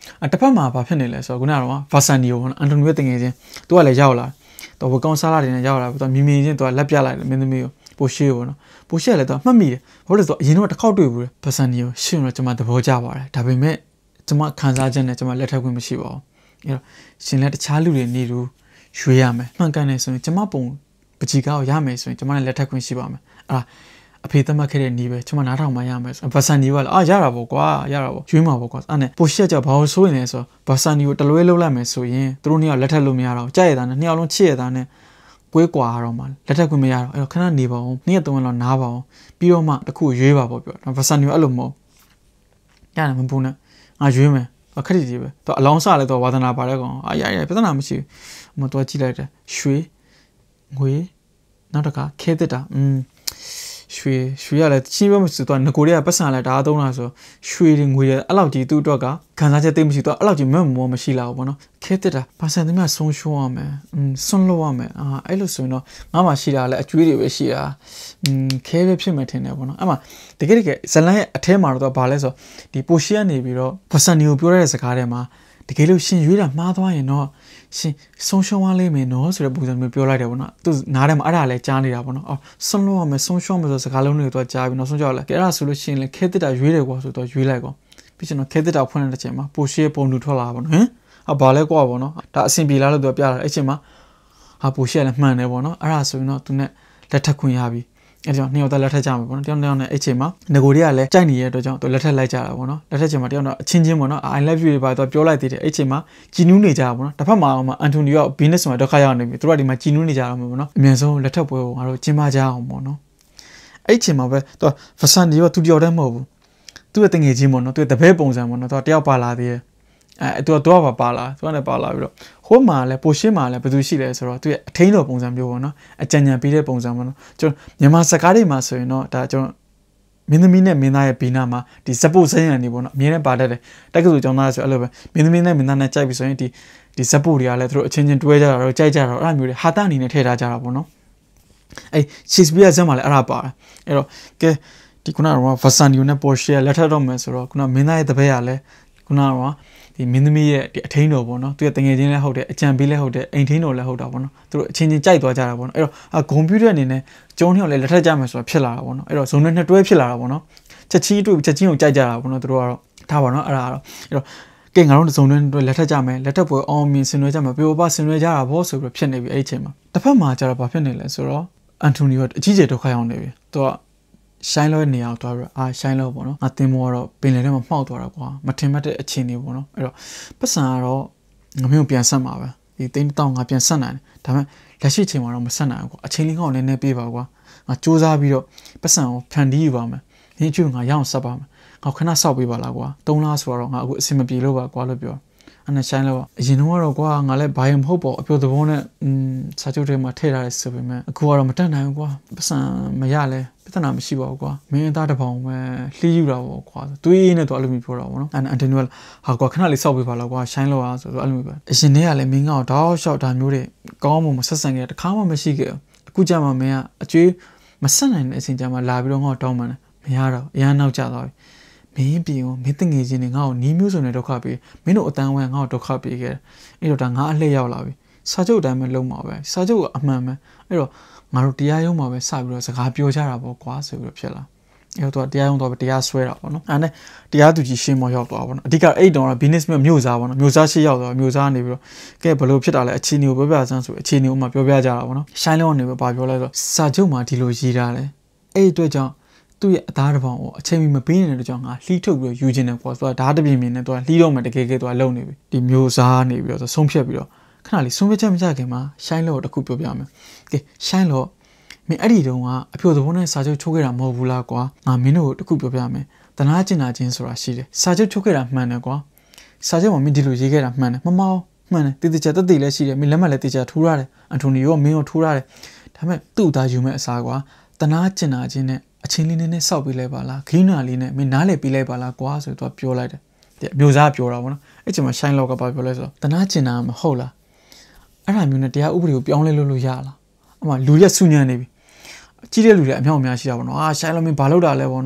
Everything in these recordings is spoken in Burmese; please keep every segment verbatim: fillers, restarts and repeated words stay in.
အတစ်ဖက်မှာဘာဖြစ်နေလဲဆိုတော့ခုနကတော့ဗာဆန်နီယိုပေါ့နော်အန်တိုနီယိုတင်ငယ်ချင်းသူကလည်းရောက်လာတော့ဝကောင်းစားလာတွေနဲ့ရောက်လာပြီးတော့မြင်မြင်ချင်းသူကလက်ပြလိုက်တယ်မင်းသမီးကိုပိုရှေပေါ့နော်ပိုရှေကလည်းသူကမှတ်မိတယ်ဘာလို့လဲဆိုတော့အရင်တော့တစ်ခေါက်တွေ့ဘူးဗာဆန်နီယိုရှင်းတော့ကျွန်မသဘောကျပါတယ်ဒါပေမဲ့ကျွန်မခံစားချက်နဲ့ကျွန်မလက်ထပ်ခွင့်မရှိပါဘူးအဲ့တော့ရှင်လည်းတခြားလူတွေနေတူရွေးရမယ်မှန်ကန်နေဆိုရင်ကျွန်မပုံပကြီးကားကိုရမယ်ဆိုရင်ကျွန်မလည်းလက်ထပ်ခွင့်ရှိပါမယ်အဲ့ဒါအဖေသတ်မှတ်ခဲ့တဲ့နီးပဲကျွန်မနားထောင်မှရမယ်ဆိုဗာဆန်နီကလည်းအာရတာပေါ့ကွာရတာပေါ့ရွေးမှာပေါ့ကွာအဲ့နဲ့ပိုရှက်ကြောင့်ဘာလို့ဆိုးနေလဲဆိုဗာဆန်နီကိုတလွဲလုံးလိုက်မယ်ဆိုရင်သူတို့နှစ်ယောက်လက်ထပ်လို့မရတော့ကြက်ရတာနဲ့နှစ်ယောက်လုံးချစ်ရတာနဲ့ကွေးကွာတော့မှလက်ထပ်ခွင့်မရတော့အဲ့တော့ခဏနေပါအောင်နေ့ရက်သုံးရက်လောက်နားပါအောင်ပြီးတော့မှတခုရွေးပါပေါ့ပြောဗာဆန်နီကအဲ့လိုမဟုတ်ရတယ်မပူနဲ့ငါရွေးမယ်အခက်ကြီးပဲသူအလောင်းစလဲတော့ဝါသနာပါတဲ့ကောင်အာရရပြဿနာမရှိဘူးမတော်ကြည့်လိုက်တယ်ရွှေငွေနောက်တစ်ခါခဲတက်တာอืมရွှေရွှေရလဲချင်းပဲမရှိတော့ငကိုတွေကပတ်စံလဲဒါအသုံးလားဆိုရွှေတွေငွေတွေအဲ့လောက်ကြီးသူ့အတွက်ကခံစားချက်သိမရှိတော့အဲ့လောက်ကြီးမမောမရှိလာဘူးပေါ့နော်ခဲတက်တာပါစံသမျှဆုံးရှုံးရမယ်อืมဆွန့်လို့ရမယ်အာအဲ့လိုဆိုရင်တော့ငါမှရှိတာလဲအကျွေးတွေပဲရှိတာอืมခဲပဲဖြစ်မှထင်တယ်ပေါ့နော်အဲ့မှာတကယ်တကယ်ဇလန်ရဲ့အထဲမှာတော့ဘာလဲဆိုဒီပိုရှီကနေပြီးတော့ဗဆန်နီကိုပြောရတဲ့စကားထဲမှာတကယ်လို့ရှင်ရွေးတာမှားသွားရင်တော့ရှင်ဆုံးရှုံးသွားလိမ့်မယ်နော်ဆိုတဲ့ပုံစံမျိုးပြောလိုက်တယ်ပေါ့နော်သူနားထဲမှာအဲ့ဒါလည်းကြားနေတာပေါ့နော်အော်ဆုံးလို့ရမယ်ဆုံးရှုံးမယ်ဆိုစကားလုံးတွေတော့ကြားပြီးနောက်ဆုံးကြောက်လိုက်အဲ့ဒါဆိုလို့ရှင်လည်းခဲတစ်တာရွေးတယ်ကွာဆိုတော့ရွေးလိုက်ကွာပြီးကျွန်တော်ခဲတစ်တာဖွင့်တဲ့ချိန်မှာပိုရှီရဲ့ပုံတူထွက်လာပေါ့နော်ဟင်အဘာလဲကွာပေါ့နော်ဒါအဆင်ပြေလားလို့သူပြတာအဲ့ချိန်မှာဟာပိုရှီကလည်းမှန်တယ်ပေါ့နော်အဲ့ဒါဆိုရင်တော့သူနဲ့လက်ထပ်ခွင့်ရပြီအဲ့ကြောင့်နှစ်ယောက်သားလက်ထပ်ကြမှာပေါ့နော်တယောက်တစ်ယောက်နဲ့အဲ့ချိန်မှာငကိုတွေကလည်းကြိုက်နေတဲ့အတွက်ကြောင့်သူလက်ထပ်လိုက်ကြတာပေါ့နော်လက်ထပ်ချိန်မှာတယောက်တော့အချင်းချင်းပေါ့နော် I love you တွေပါတော့ပြောလိုက်သေးတယ်အဲ့ချိန်မှာကြည်နူးနေကြတာပေါ့နော်တစ်ဖက်မှာအန်တိုနီယိုက business မှာဒုက္ခရောက်နေပြီသူတို့ကဒီမှာကြည်နူးနေကြတာပေါ့နော်အမြင်ဆုံးလက်ထပ်ပွဲကိုငါတို့ကျင်းပကြအောင်ပေါ့နော်အဲ့ချိန်မှာပဲသူဗဆန်နီရောသူတယောက်တည်းမဟုတ်ဘူးသူ့ရဲ့တငယ်ချင်းပေါ့နော်သူရဲ့တပည့်ပုံစံပေါ့နော်သူတယောက်ပါလာသေးတယ်အဲသူကတော့ပါပါလာသူကလည်းပါလာပြီးတော့ဟိုမှာလည်းပိုရှင်းမှာလည်းဘယ်သူရှိလဲဆိုတော့သူရဲ့အထင်းတော်ပုံစံမျိုးပေါ့နော်အကြံဉာဏ်ပေးတဲ့ပုံစံပေါ့နော်ကျွန်တော်မြန်မာစကားတွေမှာဆိုရင်တော့ဒါကျွန်တော်မင်းသမီးနဲ့မင်းသားရဲ့ဘီနာမှာဒီစပုတ်စရံနေပေါ့နော်အမြဲတမ်းပါတတ်တယ်တက္ကသိုလ်ကျောင်းသားဆိုအဲ့လိုပဲမင်းသမီးနဲ့မင်းသားနဲ့ကြိုက်ပြီဆိုရင်ဒီဒီစပုတ်တွေကလည်းသူတို့အချင်းချင်းတွဲကြတာတော့ကြိုက်ကြတာတော့အဲ့လိုမျိုးတွေဟာတာအနေနဲ့ထည့်ထားကြတာပေါ့နော်အဲ့ရှေ့စပီယာဇက်မှာလည်းအဲ့ဒါပါတယ်အဲ့တော့ကဲဒီခုနကဗဆန်နီယိုနဲ့ပေါ်ရှီလက်ထပ်တော့မယ်ဆိုတော့ခုနမင်းသားရဲ့တပည့်ကလည်းခုနကဒီမင်းသမီးရဲ့ဒီအထင်းတော်ပေါ့နော်သူရဲ့တငယ်ချင်းလည်းဟုတ်တယ်အကြံပေးလည်းဟုတ်တယ်အိမ်ထင်းတော်လည်းဟုတ်တာပေါ့နော်သူတို့အချင်းချင်းကြိုက်သွားကြတာပေါ့နော်အဲ့တော့ဂုံပြူတဲ့အနေနဲ့ကျုံးနှစ်ယောက်လည်းလက်ထပ်ကြမယ်ဆိုတာဖြစ်လာတာပေါ့နော်အဲ့တော့ဇုံနဲ့နှစ်တွဲဖြစ်လာတာပေါ့နော်ချက်ချင်းတွေ့ချက်ချင်းကိုကြိုက်ကြတာပေါ့နော်သူတို့ကတော့ထားပါတော့အဲ့ဒါကတော့အဲ့တော့ကဲငါတို့ဇုံနဲ့တွဲလက်ထပ်ကြမယ်လက်ထပ်ပွဲအောင်မြင်ဆင်နွှဲကြမယ်ပြိုပဆင်နွှဲကြတာပေါ့ဆိုပြီးဖြစ်နေပြီအဲ့ဒီအချိန်မှာတစ်ဖက်မှာကျတော့ဘာဖြစ်နေလဲဆိုတော့အန်တိုနီယိုအကြီးကျယ်ဒုက္ခရောက်နေပြီသူကရှိုင်းလောနေအောင်သွားပြီးအာရှိုင်းလောပေါ့နော်ငါတင်မောတော့ပင်လယ်ထဲမှာမှောက်သွားတာကွာမထင်မှတ်တဲ့အခြေအနေပေါ့နော်အဲ့တော့ပတ်စံကတော့ငါမျိုးပြန်ဆက်မှာပဲဒီတိန်းတောင်းငါပြန်ဆက်နိုင်တယ်ဒါပေမဲ့လက်ရှိအချိန်မှာတော့မဆက်နိုင်ဘူးကွာအချိန်လေးကောင်းနည်းနည်းပေးပါကွာငါစူးစမ်းပြီးတော့ပတ်စံကိုဖန်တီးယူပါမယ်ဒီအချိန်ငါရအောင်ဆက်ပါမယ်ငါခဏစောက်ပေးပါလားကွာသုံးလားဆိုတော့ငါအခုအဆင်မပြေလို့ပါကွာလို့ပြောအဲ့နဲ့ရှိုင်းလောအရင်တော့ကွာငါလည်းဘာရင်မဟုတ်ပေါ့အပြောသဘောနဲ့อืมစာချုပ်တွေမှာထည့်ထားတယ်ဆိုပေမဲ့အခုကတော့မတက်နိုင်ဘူးကွာပတ်စံမရလဲပြဿနာမရှိပါဘူးကွာမင်းသားတစ်ပေါင်ပဲလှီးယူတာပေါ့ကွာသွေးနဲ့တော့အဲ့လိုမျိုးပြောတာပေါ့နော်အဲ့အန်တိုနီယိုဟာကွာခဏလေးစောက်ပေးပါလားကွာရှိုင်းလောဆိုတော့အဲ့လိုမျိုးပဲအရင်တည်းကလည်းမင်းကတော့တောက်လျှောက်တာမျိုးတွေကောင်းမှမဆက်ဆံခဲ့တခါမှမရှိခဲ့အခုကြမှာမင်းကအကျွေးမဆက်နိုင်တဲ့အချိန်ကြမှာလာပြီးတော့ငါ့ကိုတောင်းပန်တယ်မရတော့အရန်နောက်ကျသွားပြီမင်းပြင်ကိုမင်းတငယ်ချင်းတွေငါ့ကိုနီးမျိုးစုံနဲ့ဒုက္ခပေးမင်းတို့အတန်းဝဲငါ့ကိုဒုက္ခပေးခဲ့အဲ့တော့ဒါငါအလှည့်ရောက်လာပြီစာချုပ်တိုင်းပဲလုံးမှာပဲစာချုပ်ကအမှန်ပဲအဲ့တော့ငါတို့တရားရုံးမှာပဲစပြီးတော့စကားပြောကြတာပေါ့ကွာဆိုပြီးတော့ဖြစ်လာအဲ့တော့တရားရုံးတော့တရားဆွဲတာပေါ့နော်အဲ့နဲ့တရားသူကြီးရှင်းမောရောက်သွားပါတော့အဓိကအဲ့တုန်းက business မြို့စားပေါ့နော်မြို့စားရှိရောက်သွားမြို့စားနေပြီးတော့ကဲဘယ်လိုဖြစ်တာလဲအခြေအနေကိုပြောပြစမ်းဆိုအခြေအနေကိုမှပြောပြကြတာပေါ့နော်ရှိုင်းလုံးကနေပဲပါပြောလိုက်တော့စာချုပ်မှာဒီလိုရေးထားတယ်အဲ့အတွက်ကြောင့်သူ့ရဲ့အသားတစ်ပေါင်ကိုအချိန်မီမပေးနေတဲ့ကြောင့်ငါလှီးထုတ်ပြီးတော့ယူခြင်းနဲ့ကွာဆိုတော့ဓာတ်တပြင်းပြင်းနဲ့သူကလှီးတော့မှတကယ်ကဲသူကလုံနေပြီဒီမျိုးစားနေပြီးတော့ဆုံးဖြတ်ပြီးတော့ခဏလေးဆုံးဖြတ်ချက်မချခင်မှာရှိုင်းလောတခုပြောပြမယ်ကဲရှိုင်းလောမင်းအဲ့ဒီတုန်းကအဖြိုသဘောနဲ့စာချုပ်ချုပ်ခဲ့တာမဟုတ်ဘူးလားကွာငါမင်းတို့တခုပြောပြမယ်တနာကျင်နာချင်းဆိုတာရှိတယ်စာချုပ်ချုပ်ခဲ့တာမှန်တယ်ကွာစာချုပ်မှာမင်းဒီလိုရေးခဲ့တာမှန်တယ်မမောင်းမှန်တယ်တည်တည်ချာတက်တည်လည်းရှိတယ်မင်းလက်မှတ်လည်းတည်ချာထိုးရတယ်အန်တိုနီယိုကမင်းကိုထိုးရတယ်ဒါပေမဲ့သူ့သားယူမဲ့အစားကွာတနာကျင်နာချင်းနဲ့အချင်းလေးနဲ့စောက်ပေးလိုက်ပါလားခိနာလေးနဲ့မင်းနားလေပေးလိုက်ပါလားကွာဆိုတော့ပြောလိုက်တယ်ဒီမျိုးစားပြောတာပေါ့နော်အဲ့ချိန်မှာရှိုင်းလောကပါပြောလဲဆိုတော့တနာကျင်နာမဟုတ်လားအဲ့ဒါမျိုးနဲ့တရားဥပဒေကိုပြောင်းလဲလို့လို့ရလားအမှလူရက်ဆူညံနေပြီကြီးတဲ့လူတွေအမြောက်အများရှိတာပေါ့နော်အာရှိုင်းလောမင်းဘာလုပ်တာလဲပေါ့နော်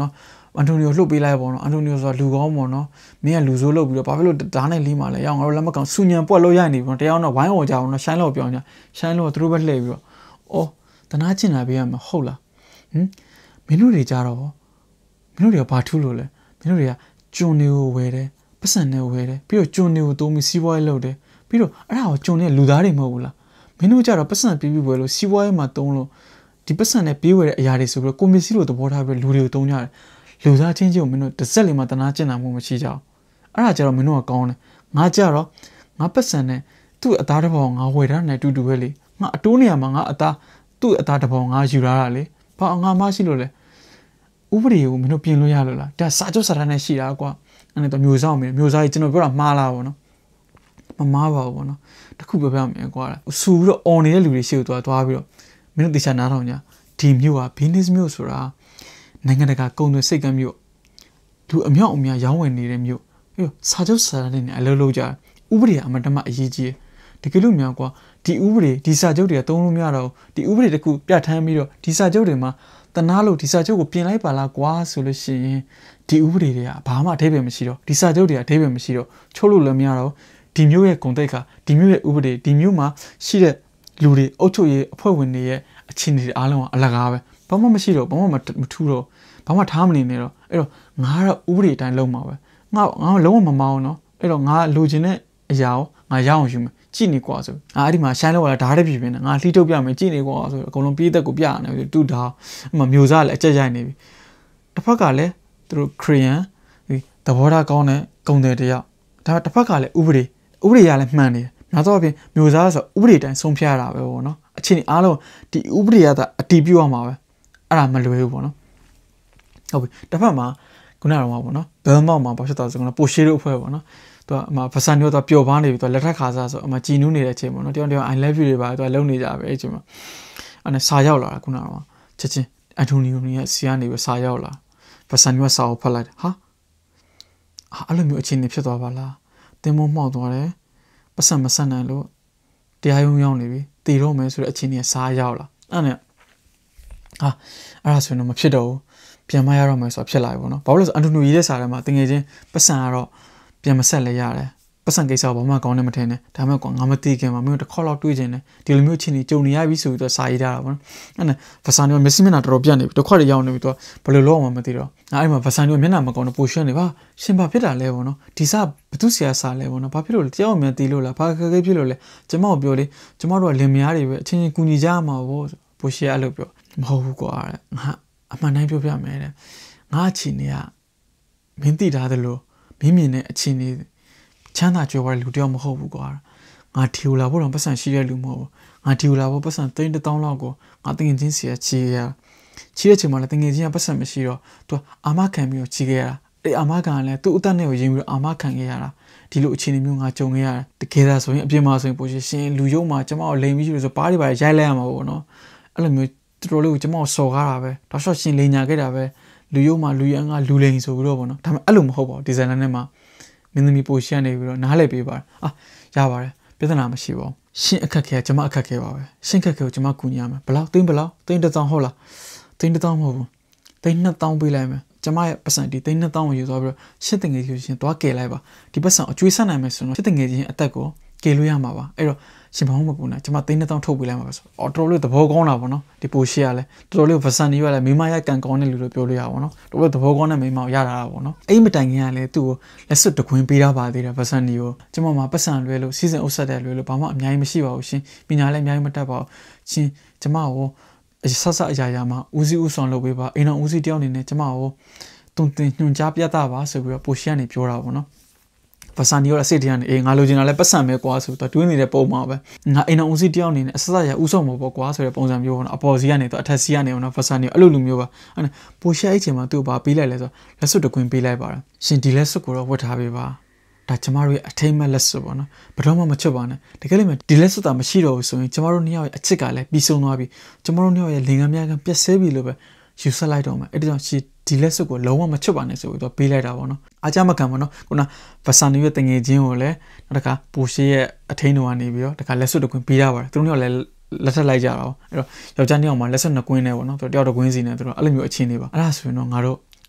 အန်တိုနီယိုလှုပ်ပေးလိုက်ပေါ့နော်အန်တိုနီယိုဆိုတာလူကောင်းပေါ့နော်မင်းကလူဆိုးလုပ်ပြီးတော့ဘာဖြစ်လို့ဓာတ်နဲ့လီးမှလဲရောငါတို့လက်မကောင်စူညံပွက်လို့ရနေပြီပေါ့တရားတော့ဝိုင်းဝေါ်ကြအောင်နော်ရှိုင်းလို့ပြောင်းကြရှိုင်းလို့သူတို့ပဲလှည့်ပြီးတော့အော်တနာကျင်လာပေးရမှာဟုတ်လားဟင်မင်းတို့တွေကြတော့မင်းတို့တွေကဘာထူးလို့လဲမင်းတို့တွေကကျွန်းတွေကိုဝယ်တယ်ပတ်စံတွေကိုဝယ်တယ်ပြီးတော့ကျွန်းတွေကိုသုံးပြီးစီးပွားရေးလုပ်တယ်ပြီးတော့အဲ့ဒါကိုကျွန်းတဲ့လူသားတွေမဟုတ်ဘူးလားမင်းတို့ကြတော့ပတ်စံပြပြဝယ်လို့စီးပွားရေးမှာသုံးလို့ဒီပတ်စံနဲ့ပြေးဝယ်တဲ့အရာတွေဆိုပြီးတော့ကိုမစ်စီလိုသဘောထားပြီးလူတွေကိုသုံးကြတယ်လူသားချင်းချင်းကိုမင်းတို့တစ်စက်လေးမှတနာကျင်တာမှမရှိကြဘူးအဲ့ဒါကြတော့မင်းတို့ကကောင်းတယ်ငါကြတော့ငါပတ်စံနဲ့သူ့အသားတစ်ပေါင်ငါဝယ်တာနဲ့အတူတူပဲလေငါအတိုးနေရာမှာငါအသားသူ့အသားတစ်ပေါင်ငါယူလာတာလေဘာငါမရှိလို့လဲဥပဒေကိုမင်းတို့ပြင်လို့ရလို့လားဒါစာချုပ်စာတမ်းနဲ့ရှိတာကွာအဲ့ဒါတော့မျိုးစားမယ်မျိုးစားကြီးကျွန်တော်ပြောတာမှားလားပေါ့နော်မမှားပါဘူးပေါ့နော်တခုပြောပြမယ်ကွာဆူပြီးတော့ on နေတဲ့လူတွေရှေ့ကိုသွားသွားပြီးတော့မင်းတို့တေချာနားထောင်ကြဒီမျိုးက business မျိုးဆိုတာနိုင်ငံတကာကုန်သွယ်စိတ်ကမ်းမျိုးလူအမြောက်အများရောင်းဝယ်နေတဲ့မျိုးပြီးတော့စာချုပ်စာတမ်းတွေနဲ့အလုပ်လုပ်ကြဥပဒေအမတမအရေးကြီးတယ်တကယ်လို့များကွာဒီဥပဒေဒီစာချုပ်တွေကသုံးလို့မရတော့ဒီဥပဒေတခုပြဋ္ဌာန်းပြီးတော့ဒီစာချုပ်တွေမှာတနာလို့ဒီစာချုပ်ကိုပြင်လိုက်ပါလားကွာဆိုလို့ရှိရင်ဒီဥပဒေတွေကဘာမှအဓိပ္ပာယ်မရှိတော့ဒီစာချုပ်တွေကအဓိပ္ပာယ်မရှိတော့ချုပ်လို့လည်းမရတော့ဒီမျိုးရဲ့ဂုဏ်သိက္ခာဒီမျိုးရဲ့ဥပဒေဒီမျိုးမှာရှိတဲ့လူတွေအုပ်ချုပ်ရေးအဖွဲ့ဝင်တွေရဲ့အခြေအနေတွေအားလုံးကအလကားပဲဘာမှမရှိတော့ဘာမှမထူးတော့ဘာမှထားမနေနဲ့တော့အဲ့တော့ငါကတော့ဥပဒေအတိုင်းလုပ်မှာပဲငါငါလုံးဝမမောင်းနော်အဲ့တော့ငါလိုချင်တဲ့အရာကိုငါရအောင်ယူမယ်ကြည့်နေကွာဆိုအာအဲ့ဒီမှာရှိုင်းလောက်လာဓာတ်တပြည့်ပြင်းနေငါလှီးထုတ်ပြမယ်ကြည့်နေကွာဆိုအကုန်လုံးပြေးသက်ကိုပြရနေပြီတူတာအမှမျိုးစားလည်းအကြက်ရိုက်နေပြီတစ်ဖက်ကလည်းသူတို့ခရီးယန်သဘောထားကောင်းတဲ့ဂုဏ်တွေတယောက်ဒါတစ်ဖက်ကလည်းဥပဒေဥပဒေရလည်းမှန်တယ်နောက်တော့ပြင်မျိုးစားဆိုဥပဒေတိုင်းဆုံးဖြတ်ရတာပဲပေါ့နော်အချင်းအားလုံးဒီဥပဒေရတာအတီးပြုတ်ရမှာပဲအဲ့ဒါမလွယ်ဘူးပေါ့နော်ဟုတ်ပြီတစ်ဖက်မှာခုနကတော့ပေါ့နော်ဘယ်မောက်မှာဘာဖြစ်သွားဆိုတော့ပိုရှေးတို့အဖွဲ့ပေါ့နော်သူကအမဖဆန်မျိုးတော့ပျော်ပါနေပြီသူလက်ထက်ခါစားဆိုအမကြည်နူးနေတဲ့အချိန်ပေါ့နော်တယောက်တယောက် I love you တွေပါသူကလုံနေကြပဲအဲ့ချိန်မှာအဲ့နဲ့စာရောက်လာတာခုနကတော့ချက်ချင်းအန်တိုနီယိုရဲ့ဆီကနေပဲစာရောက်လာဖဆန်မျိုးစာကိုဖတ်လိုက်ဟာအဲ့လိုမျိုးအချိန်နေဖြစ်သွားပါလားတင်မမှောက်သွားတယ်ပတ်စံမဆက်နိုင်လို့တရားရုံးရောက်နေပြီတည်တော့မယ်ဆိုတဲ့အချိန်ကြီးစာရောက်လာအဲ့နဲ့ဟာအဲ့ဒါဆိုရင်တော့မဖြစ်တော့ဘူးပြန်မရတော့မယ်ဆိုတော့ဖြစ်လာပြီပေါ့နော်ဘာလို့လဲဆိုအန်တိုနီယိုရေးတဲ့စာထဲမှာတင်ငယ်ချင်းပတ်စံကတော့ပြန်မဆက်လဲရတယ်ပတ်စံကိစ္စဘာမှကောင်းနေမထင်နဲ့ဒါမှမဟုတ်ငါမသိခင်မှာမင်းတို့တစ်ခေါက်လောက်တွေးခြင်းနဲ့ဒီလိုမျိုးချင်းကြီးကြုံနေရပြီဆိုပြီးတော့စာရေးထားတာပေါ့နော်အဲ့နဲ့ဖဆန်မျိုးမက်ဆီမျက်နှာတော်တော်ပြတ်နေပြီတစ်ခွက်ရောက်နေပြီတော့ဘယ်လိုလုပ်အောင်မသိတော့အဲ့ဒီမှာဖဆန်မျိုးမျက်နှာမကောင်းတော့ပိုရှင်းနေပါရှင်ဘာဖြစ်တာလဲပေါ့နော်ဒီစာဘသူဆရာစာလဲပေါ့နော်ဘာဖြစ်လို့လဲတရားမှန်တီးလို့လားဘာခက်ခဲဖြစ်လို့လဲကျမကိုပြောလေကျမတို့ကလင်မယားတွေပဲအချင်းချင်းကူညီကြမှာပေါ့ပိုရှင်းအဲ့လိုပြောမဟုတ်ဘူးကွာငါအမှန်တိုင်းပြောပြမယ်တဲ့ငါအချင်းတွေကမင်းသိထားသလိုမင်းမြင်တဲ့အချင်းတွေချမ်းသာကြွယ်ဝတဲ့လူတယောက်မဟုတ်ဘူးကွာငါဒီလာဖို့တော့ပတ်စံရှိတဲ့လူမဟုတ်ဘူးငါဒီလာဖို့ပတ်စံသိန်းတစ်သောင်းလောက်ကိုငါတငယ်ချင်းစီကချီရချီတဲ့ချိန်မှာလည်းတငယ်ချင်းကပတ်စံမရှိတော့သူအာမခံပြီးတော့ချီခဲ့ရတာအဲ့အာမခံကလည်းသူ့အသက်နဲ့ကိုယဉ်ပြီးတော့အာမခံခဲ့ရတာဒီလိုအခြေအနေမျိုးငါကြုံခဲ့ရတယ်တကယ်ဒါဆိုရင်အပြင်မှာဆိုရင်ပိုရှင်လူယုံမှာကျမကိုလိန်ပြီးရှိလို့ဆိုပါးတွေပါရိုက်လိုက်ရမှာပေါ့နော်အဲ့လိုမျိုးတော်တော်လေးကိုကျမကိုစော်ကားတာပဲတောက်လျှောက်ရှင်လိန်ညာခဲ့တာပဲလူယုံမှာလူရန်ကလူလိန်ဆိုပြီးတော့ပေါ့နော်ဒါပေမဲ့အဲ့လိုမဟုတ်ပါဘူးဒီဇိုင်နာနဲ့မှာမင်းသမီးပိုရှန်နေပြီးတော့နားလည်ပေးပါတယ်အာရပါတယ်ပြဿနာမရှိပါဘူးရှင်းအခက်ခဲကကျွန်မအခက်ခဲပါပဲရှင်းခက်ခဲကိုကျွန်မကူညီရမယ်ဘလောက်သိန်းဘလောက်သိန်းတစ်သောင်းဟုတ်လားသိန်းတစ်သောင်းမဟုတ်ဘူးသိန်းနှစ်သောင်းပေးလိုက်မယ်ကျွန်မရဲ့ပတ်စံဒီသိန်းနှစ်သောင်းကိုယူသွားပြီးတော့ရှစ်တငယ်ကြီးရှင်သွားကယ်လိုက်ပါဒီပတ်စံအကျွေးဆက်နိုင်မယ်ဆိုတော့ရှစ်တငယ်ကြီးအသက်ကိုကယ်လို့ရမှာပါအဲ့တော့ရှင်ဘောင်းမပူနဲ့ကျွန်မသိန်းနှစ်သောင်းထုတ်ပေးလိုက်မှာပဲဆိုအော်တော်တော်လေးသဘောကောင်းတာပေါ့နော်ဒီပိုရှေ့ရလဲတော်တော်လေးပတ်စံကြီးရလဲမိမရကန်ကောင်းတဲ့လူတို့ပြောလို့ရပါဘောနော်တော်တော်သဘောကောင်းတဲ့မိမကိုရတာပေါ့နော်အဲ့မတိုင်ခင်ကလည်းသူ့ကိုလက်စွပ်တခွင်းပေးတာပါသေးတယ်ပတ်စံကြီးကိုကျွန်မမှာပတ်စံလွဲလို့စီစဉ်ဥစ္စာတဲ့လွဲလို့ဘာမှအများကြီးမရှိပါဘူးရှင်ပညာလည်းအများကြီးမတတ်ပါဘူးရှင်ကျွန်မကိုဆက်ဆက်အရာရာမှာဦးစီးဦးဆောင်လုပ်ပေးပါအိမ်တော်ဦးစီးတယောက်အနေနဲ့ကျွန်မကိုတုံတင်ညွှန်ကြားပြသပါဆိုပြီးတော့ပိုရှေ့ကနေပြောတာပေါ့နော်ဖဆန်ဒီရောအစစ်တရားနေအေးငါလိုချင်တာလဲပတ်စံပဲကွာဆိုတော့တွင်းနေတဲ့ပုံမှာပဲငါအိမ်တော်ဦးစီးတယောက်အနေနဲ့အစစရဥဆောင်မှာပေါ့ကွာဆိုတဲ့ပုံစံမျိုးပေါ့နော်အပေါ်စီကနေတော့အထက်စီကနေပေါ့နော်ဖဆန်ဒီအဲ့လိုလူမျိုးပါအဲ့ပိုရှက်အဲ့ချိန်မှာသူ့ကိုပါပေးလိုက်လဲဆိုလက်စွပ်တကွင်းပေးလိုက်ပါတာရှင်ဒီလက်စွပ်ကိုတော့ဝတ်ထားပေးပါဒါကျမတို့ရဲ့အထိမ့်မဲ့လက်စွပ်ပေါ့နော်ဘယ်တော့မှမချွတ်ပါနဲ့တကယ်လို့ဒီလက်စွပ်တာမရှိတော့ဘူးဆိုရင်ကျမတို့နှစ်ယောက်ရဲ့အချစ်ကလည်းပြီးဆုံးသွားပြီကျမတို့နှစ်ယောက်ရဲ့လင်ကများကပြက်ဆဲပြီလို့ပဲယူဆက်လိုက်တော့မယ်အဲ့ဒါကြောင့်ရှင်ဒီလက်စွပ်ကိုလုံးဝမချွတ်ပါနဲ့ဆိုပြီးတော့ပေးလိုက်တာပေါ့နော်အားကြမခံပေါ့နော်ခုနဖဆန်ရဲ့တငယ်ချင်းကိုလည်းနောက်တစ်ခါပိုရှေရဲ့အထိန်တော်ကနေပြီးတော့တခါလက်စွပ်တကွင်းပေးရပါတယ်သူတို့ကလည်းလက်ထက်လိုက်ကြတာပေါ့အဲ့တော့ယောက်ျားနှစ်ယောက်မှာလက်စွပ်နှစ်ကွင်းနဲ့ပေါ့နော်သူတို့တယောက်တစ်ကွင်းစီနဲ့သူတို့အဲ့လိုမျိုးအချင်းတွေပါအဲ့ဒါဆိုရင်တော့ငါတို့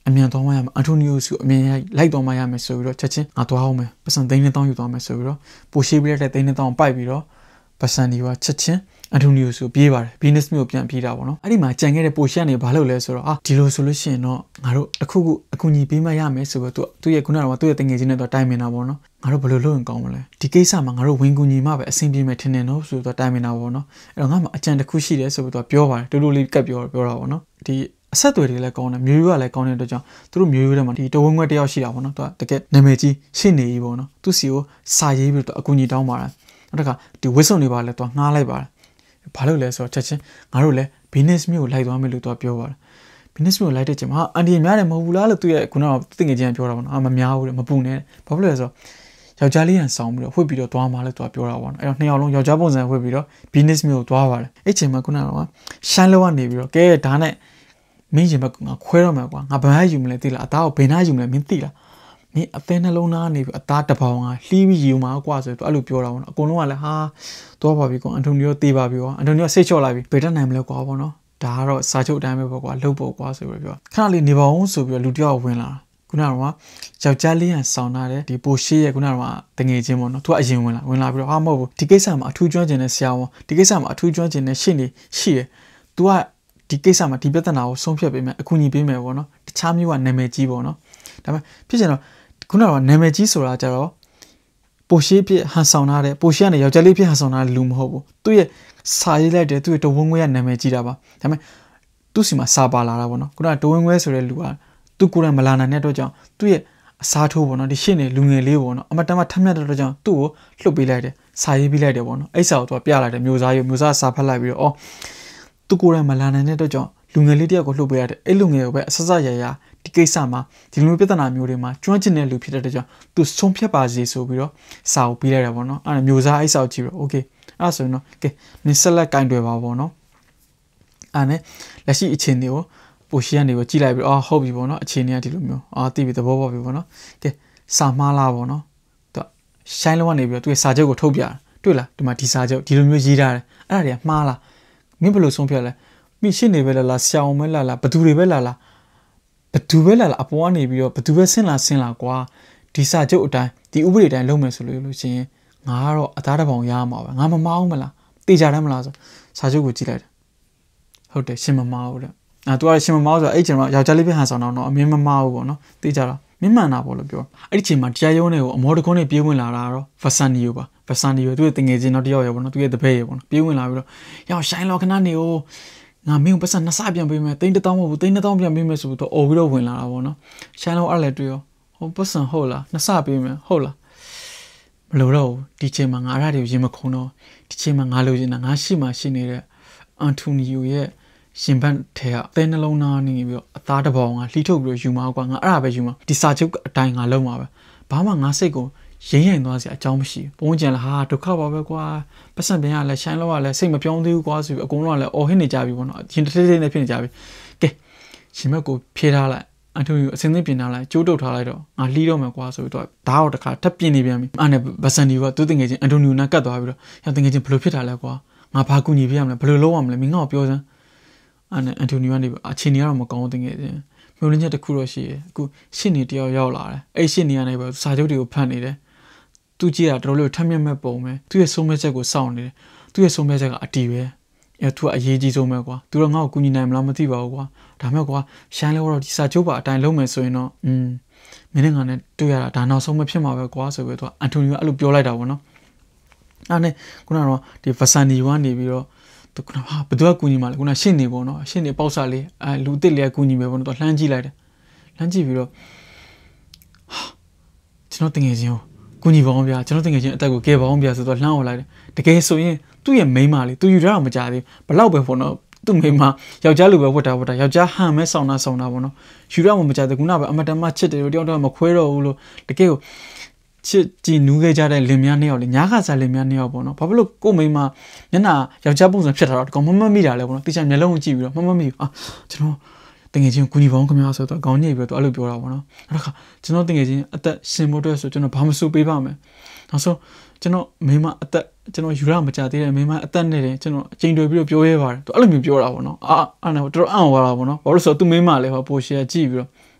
အမြန်သွားမှရမယ်အန်တိုနီယိုစီကိုအမြန်လိုက်သွားမှရမယ်ဆိုပြီးတော့ချက်ချင်းငါသွားအောင်မယ်ပတ်စံသိန်းနှစ်တောင်းယူသွားမယ်ဆိုပြီးတော့ပိုရှိပေးတဲ့သိန်းနှစ်တောင်းပိုက်ပြီးတော့ပတ်စံဒီကချက်ချင်းအန်တိုနီယိုစီကိုပြေးပါတယ်ဘီနက်စ်မျိုးပြန်ပြေးတာပေါ့နော်အဲ့ဒီမှာကြံခဲ့တဲ့ပိုရှိကနေဘာလုပ်လဲဆိုတော့အာဒီလိုဆိုလို့ရှိရင်တော့ငါတို့တစ်ခုခုအကူအညီပေးမှရမယ်ဆိုပြီးတော့သူ့ရဲ့ခုနကတော့သူ့ရဲ့တငယ်ချင်းနဲ့တော့တိုင်မင်တာပေါ့နော်ငါတို့ဘယ်လိုလုပ်ရင်ကောင်းမလဲဒီကိစ္စမှာငါတို့ဝင်ကူညီမှပဲအဆင်ပြေမယ်ထင်တယ်နော်ဆိုတော့တိုင်မင်တာပေါ့နော်အဲ့တော့ငါမှအကြံတစ်ခုရှိတယ်ဆိုပြီးတော့ပြောပါတယ်တူတူလေးကပ်ပြောပြောတာပေါ့နော်ဒီအဆက်အသွယ်တွေလည်းကောင်းတယ်မျိုးရိုးကလည်းကောင်းတဲ့အတွက်ကြောင့်သူတို့မျိုးရိုးထဲမှာဒီတဝင်းခွဲတယောက်ရှိတာပေါ့နော်သူကတကယ်နာမည်ကြီးရှင့်နေကြီးပေါ့နော်သူစီကိုစာရေးပြီးတော့အကူအညီတောင်းပါတယ်နောက်တစ်ခါဒီဝစ်စုံတွေပါလဲသူငှားလိုက်ပါတယ်ဘာလို့လဲဆိုတော့ချက်ချင်းငါတို့လည်း business မျိုးကိုလိုက်သွားမယ်လို့သူကပြောပါတယ် business မျိုးကိုလိုက်တဲ့ချိန်မှာအန်ဒီများတယ်မဟုတ်ဘူးလားလို့သူရဲ့ခုနကတငယ်ချင်းကပြောတာပေါ့နော်အမများဘူးလေမပူနဲ့ဘာဖြစ်လဲဆိုတော့ယောက်ျားလေးရန်ဆောင်ပြီးတော့ဝှက်ပြီးတော့သွားမှလည်းသူကပြောတာပေါ့နော်အဲ့တော့နှစ်ယောက်လုံးယောက်ျားပုံစံဝှက်ပြီးတော့ business မျိုးကိုသွားပါတယ်အဲ့ချိန်မှာခုနကရှိုင်းလောကနေပြီးတော့ကဲဒါနဲ့မင်းရင်ဘက်ကငါခွဲတော့မှာကွာငါဘာမှယူမလဲသိလားအသားကိုဘယ်နှယူမလဲမင်းသိလားမင်းအသေးနှလုံးသားနေပြီးအသားတစ်ပေါင်ကလှီးပြီးယူမှာကွာဆိုတော့အဲ့လိုပြောတာပေါ့နော်အကုန်လုံးကလည်းဟာသွားပါပြီကွာအန်တိုနီယိုတေးပါပြီကွာအန်တိုနီယိုစိတ်ချော့လာပြီဘယ်တတ်နိုင်မလဲကွာပေါ့နော်ဒါကတော့စာချုပ်အတိုင်းပဲပေါ့ကွာလှုပ်ဖို့ကွာဆိုပြီးပြောခဏလေးနေပါအောင်ဆိုပြီးတော့လူတယောက်ဝင်လာခုနကတော့ယောက်ျားလေးရန်ဆောင်လာတဲ့ဒီပိုရှိရဲ့ခုနကတော့တငယ်ချင်းပေါ့နော်သူကအရင်ဝင်လာဝင်လာပြီးတော့ဟာမဟုတ်ဘူးဒီကိစ္စမှာအထူးကျွမ်းကျင်တဲ့ဆရာဝန်ဒီကိစ္စမှာအထူးကျွမ်းကျင်တဲ့ရှင့်နေရှိတယ် तू ကဒီကိစ္စမှာဒီပြဿနာကိုဆုံးဖြတ်ပေးမယ်အကူအညီပေးမယ်ပေါ့နော်တခြားမျိုးကနာမည်ကြီးပေါ့နော်ဒါပေမဲ့ဖြစ်ချင်တော့ခုနကတော့နာမည်ကြီးဆိုတာကြတော့ပိုရှိပြဟန်ဆောင်ထားတဲ့ပိုရှိကနေယောက်ျားလေးပြဟန်ဆောင်ထားတဲ့လူမဟုတ်ဘူးသူ့ရဲ့စာရေးလိုက်တဲ့သူ့ရဲ့တဝင်းခွဲကနာမည်ကြီးတာပါဒါပေမဲ့သူ့စီမှာစာပါလာတာပေါ့နော်ခုနကတဝင်းခွဲဆိုတဲ့လူကသူ့ကိုယ်တိုင်မလာနိုင်တဲ့အတွက်ကြောင့်သူ့ရဲ့အစားထိုးပေါ့နော်ဒီရှင့်နေလူငယ်လေးပေါ့နော်အမတန်မှထမ်းမြတ်တဲ့အတွက်ကြောင့်သူ့ကိုလှုပ်ပေးလိုက်တယ်စာရေးပေးလိုက်တယ်ပေါ့နော်အဲ့စာကိုသူကပြလိုက်တယ်မျိုးစားရေးမျိုးစားစာဖတ်လိုက်ပြီးတော့အော်သူကိုယ်တိုင်မလာနိုင်တဲ့အတွက်ကြောင့်လူငယ်လေးတယောက်ကိုလှုပ်ပေးရတယ်အဲ့လူငယ်ကိုပဲအဆဆရရဒီကိစ္စမှာဒီလိုပြဿနာမျိုးတွေမှာကျွမ်းကျင်တဲ့လူဖြစ်တဲ့အတွက်ကြောင့်သူဆုံးဖြတ်ပါစေဆိုပြီးတော့စာကိုပေးလိုက်တာပေါ့နော်အဲ့ဒါမျိုးစားအဲ့စာကိုကြည့်ပြီးတော့โอเคအဲ့ဒါဆိုရင်တော့ကဲနင်ဆက်လက်ကင်တွယ်ပါပေါ့နော်အဲ့နဲ့လက်ရှိအခြေအနေကိုပိုရှိကနေပဲကြည့်လိုက်ပြီးအော်ဟုတ်ပြီပေါ့နော်အခြေအနေကဒီလိုမျိုးအာသိပြီသဘောပေါက်ပြီပေါ့နော်ကဲစာမှားလားပေါ့နော်သူရှိုင်းလုံးကနေပြီးတော့သူရဲ့စာချုပ်ကိုထုတ်ပြတာတွေ့လားဒီမှာဒီစာချုပ်ဒီလိုမျိုးရေးထားတယ်အဲ့ဒါတွေကမှားလားမင်းဘယ်လိုဆုံးဖြတ်လဲမိရှိနေပဲလားဆရာအောင်ပဲလားလားဘသူတွေပဲလားလားဘသူပဲလားလားအပေါ်ကနေပြီးတော့ဘသူပဲဆင်းလာဆင်းလာကွာဒီစာချုပ်အတိုင်းဒီဥပဒေအတိုင်းလုပ်မယ်ဆိုလို့လို့ရှိရင်ငါကတော့အသားတစ်ပေါင်ရမှာပဲငါမမားဘူးမလားတေချာတယ်မလားဆိုစာချုပ်ကိုကြည့်လိုက်တယ်ဟုတ်တယ်ရှင်မမားဘူးတဲ့အဲသူကရှင်မမားဆိုအဲ့ချိန်မှာယောက်ျားလေးပြဟန်ဆောင်တော့အမင်းမမားဘူးပေါ့နော်တေချာတော့မင်းမှန်တာပေါ့လို့ပြောအဲ့ဒီချိန်မှာတရားရုံးတွေကိုအမောတကုန်းနဲ့ပြေးဝင်လာတာတော့ဗဆန်နီယိုပါဗဆန်နီယိုသူ့ရဲ့တငယ်ချင်းတော့တယောက်ရပေါ့နော်သူ့ရဲ့တပည့်ရပေါ့နော်ပြေးဝင်လာပြီးတော့ရောက်ရှိုင်းလောခဏနေကိုငါမင်းကိုပတ်စံနှစ်ဆပြန်ပေးမယ်တိန်းတစ်တောင်းမဟုတ်ဘူးတိန်းတစ်တောင်းပြန်ပေးမယ်ဆိုပြီးတော့အော်ပြီးတော့ဝင်လာတာပေါ့နော်ရှိုင်းလောအဲ့လည်းတွေ့ရောဟိုပတ်စံဟုတ်လားနှစ်ဆပေးမယ်ဟုတ်လားမလို့တော့ဒီချိန်မှာငါအဲ့ဒါတွေရင်မခုံတော့ဒီချိန်မှာငါလိုချင်တာငါရှိမှရှိနေတဲ့အန်တိုနီယိုရဲ့ရှင်ဘတ်ထဲကသဲနှလုံးသားနေပြီးတော့အသားတစ်ပေါင်ကလှီးထုတ်ပြီးတော့ယူမှာကွာငါအဲ့ဒါပဲယူမှာဒီစာချုပ်အတိုင်းငါလုံးမှာပဲဘာမှငါစိတ်ကိုရင်းရင်သွားစရာအကြောင်းမရှိဘူးပုံကျန်လာဟာဒုက္ခပါပဲကွာပတ်စံပြန်ရလဲရှိုင်းလောကလည်းစိတ်မပြောင်းသေးဘူးကွာဆိုပြီးအကုန်လုံးကလည်းအော်ဟစ်နေကြပြီပေါ့နော်ရင်တစ်ထိတ်နဲ့ဖြစ်နေကြပြီကဲရှင်ဘက်ကိုဖြေးထားလိုက်အန်တိုနီယိုအစင်းသင်းပြင်ထားလိုက်ကျိုးတုတ်ထားလိုက်တော့ငါလှီးတော့မယ်ကွာဆိုပြီးတော့ဓာတ်တော့တစ်ခါထပ်ပြင်နေပြန်ပြီအဲ့နဲ့ဗဆန်ဒီကသူ့တငယ်ချင်းအန်တိုနီယိုနဲ့ကတ်သွားပြီးတော့ရတငယ်ချင်းဘယ်လိုဖြစ်တာလဲကွာငါဘာကူညီပေးရမလဲဘယ်လိုလုပ်ရမလဲမင်းငါ့ကိုပြောစမ်းအဲ့နဲ့အန်တိုနီယိုကနေအချိန်ကြီးတော့မကောင်းတငယ်ချင်းမျိုးလင်းချက်တစ်ခုတော့ရှိရယ်အခုရှင့်နေတယောက်ရောက်လာတယ်အဲ့ရှင့်နေကနေပဲစာချုပ်တွေကိုဖတ်နေတယ်သူကြည့်တာတော်တော်လေးထက်မြက်မဲ့ပုံပဲသူရဲ့ဆုံးဖြတ်ချက်ကိုစောင့်နေတယ်သူရဲ့ဆုံးဖြတ်ချက်ကအတီးပဲအဲသူကအရေးကြီးဆုံးပဲကွာသူတော့ငါ့ကိုကူညီနိုင်မလားမသိပါဘူးကွာဒါမဲ့ကွာရှိုင်းလဲတော့ဒီစာချုပ်ပါအတိုင်းလုပ်မယ်ဆိုရင်တော့อืมမင်းနဲ့ငါနဲ့တွေ့ရတာဒါနောက်ဆုံးမဖြစ်မှာပဲကွာဆိုပြီးတော့အန်တိုနီယိုအဲ့လိုပြောလိုက်တာပေါ့နော်အဲ့နဲ့ခုနကတော့ဒီဗဆန်နီကနေပြီးတော့သူကဟာဘယ်သူကကူညီမှာလဲခုနရှင့်နေပေါ့နော်ရှင့်နေပေါက်စားလေးအဲလူတစ်လေးကကူညီမယ်ပေါ့နော်သူလှမ်းကြည့်လိုက်တယ်လှမ်းကြည့်ပြီးတော့ကျွန်တော်တငယ်ချင်းကိုကူညီပါအောင်ဗျာကျွန်တော်တကယ်ချင်းအတက်ကိုကဲပါအောင်ဗျာဆိုတော့လှမ်းအောင်လိုက်တယ်တကယ်ဆိုရင်သူ့ရဲ့မိန်းမလေးသူယူရအောင်မကြသေးဘလောက်ပဲပေါ့နော်သူ့မိန်းမယောက်ျားလိုပဲဝတ်တာဝတ်တာယောက်ျားဟန်မဲဆောင်တာဆောင်တာပေါ့နော်ယူရအောင်မကြသေးခုနပဲအမတမချစ်တယ်တယောက်တော့မခွဲတော့ဘူးလို့တကယ်ကိုချစ်ကြည်နူးခဲ့ကြတဲ့လင်မယားနှစ်ယောက်လေညားခါစားလင်မယားနှစ်ယောက်ပေါ့နော်ဘာဖြစ်လို့ကို့မိန်းမမျက်နှာယောက်ျားပုံစံဖြစ်တာတော့ကောင်မမမိတာလဲပေါ့နော်တိကျမျက်လုံးကိုကြည့်ပြီးတော့မမမိဘူးအာကျွန်တော်တကယ်ချင်းကူညီပေါင်းခင်ဗျာဆိုတော့ခေါင်းညိတ်ပြီးတော့အဲ့လိုပြောတာပေါ့နော်အဲ့ဒါခါကျွန်တော်တကယ်ချင်းအသက်ရှင်ဖို့အတွက်ဆိုကျွန်တော်ဘာမစိုးပေးပါမယ်နောက်ဆုံးကျွန်တော်မိမအသက်ကျွန်တော်ယူရမကြသေးတယ်မိမအသက်နဲ့တယ်ကျွန်တော်အချိန်တွေပြီးတော့ပြောရဲပါတယ်သူအဲ့လိုမျိုးပြောတာပေါ့နော်အာအဲ့တော့တော်တော်အံ့ဩတာပေါ့နော်ဘာလို့ဆိုတော့သူမိမလည်းဟောပိုရှယ်ကြည့်ပြီးတော့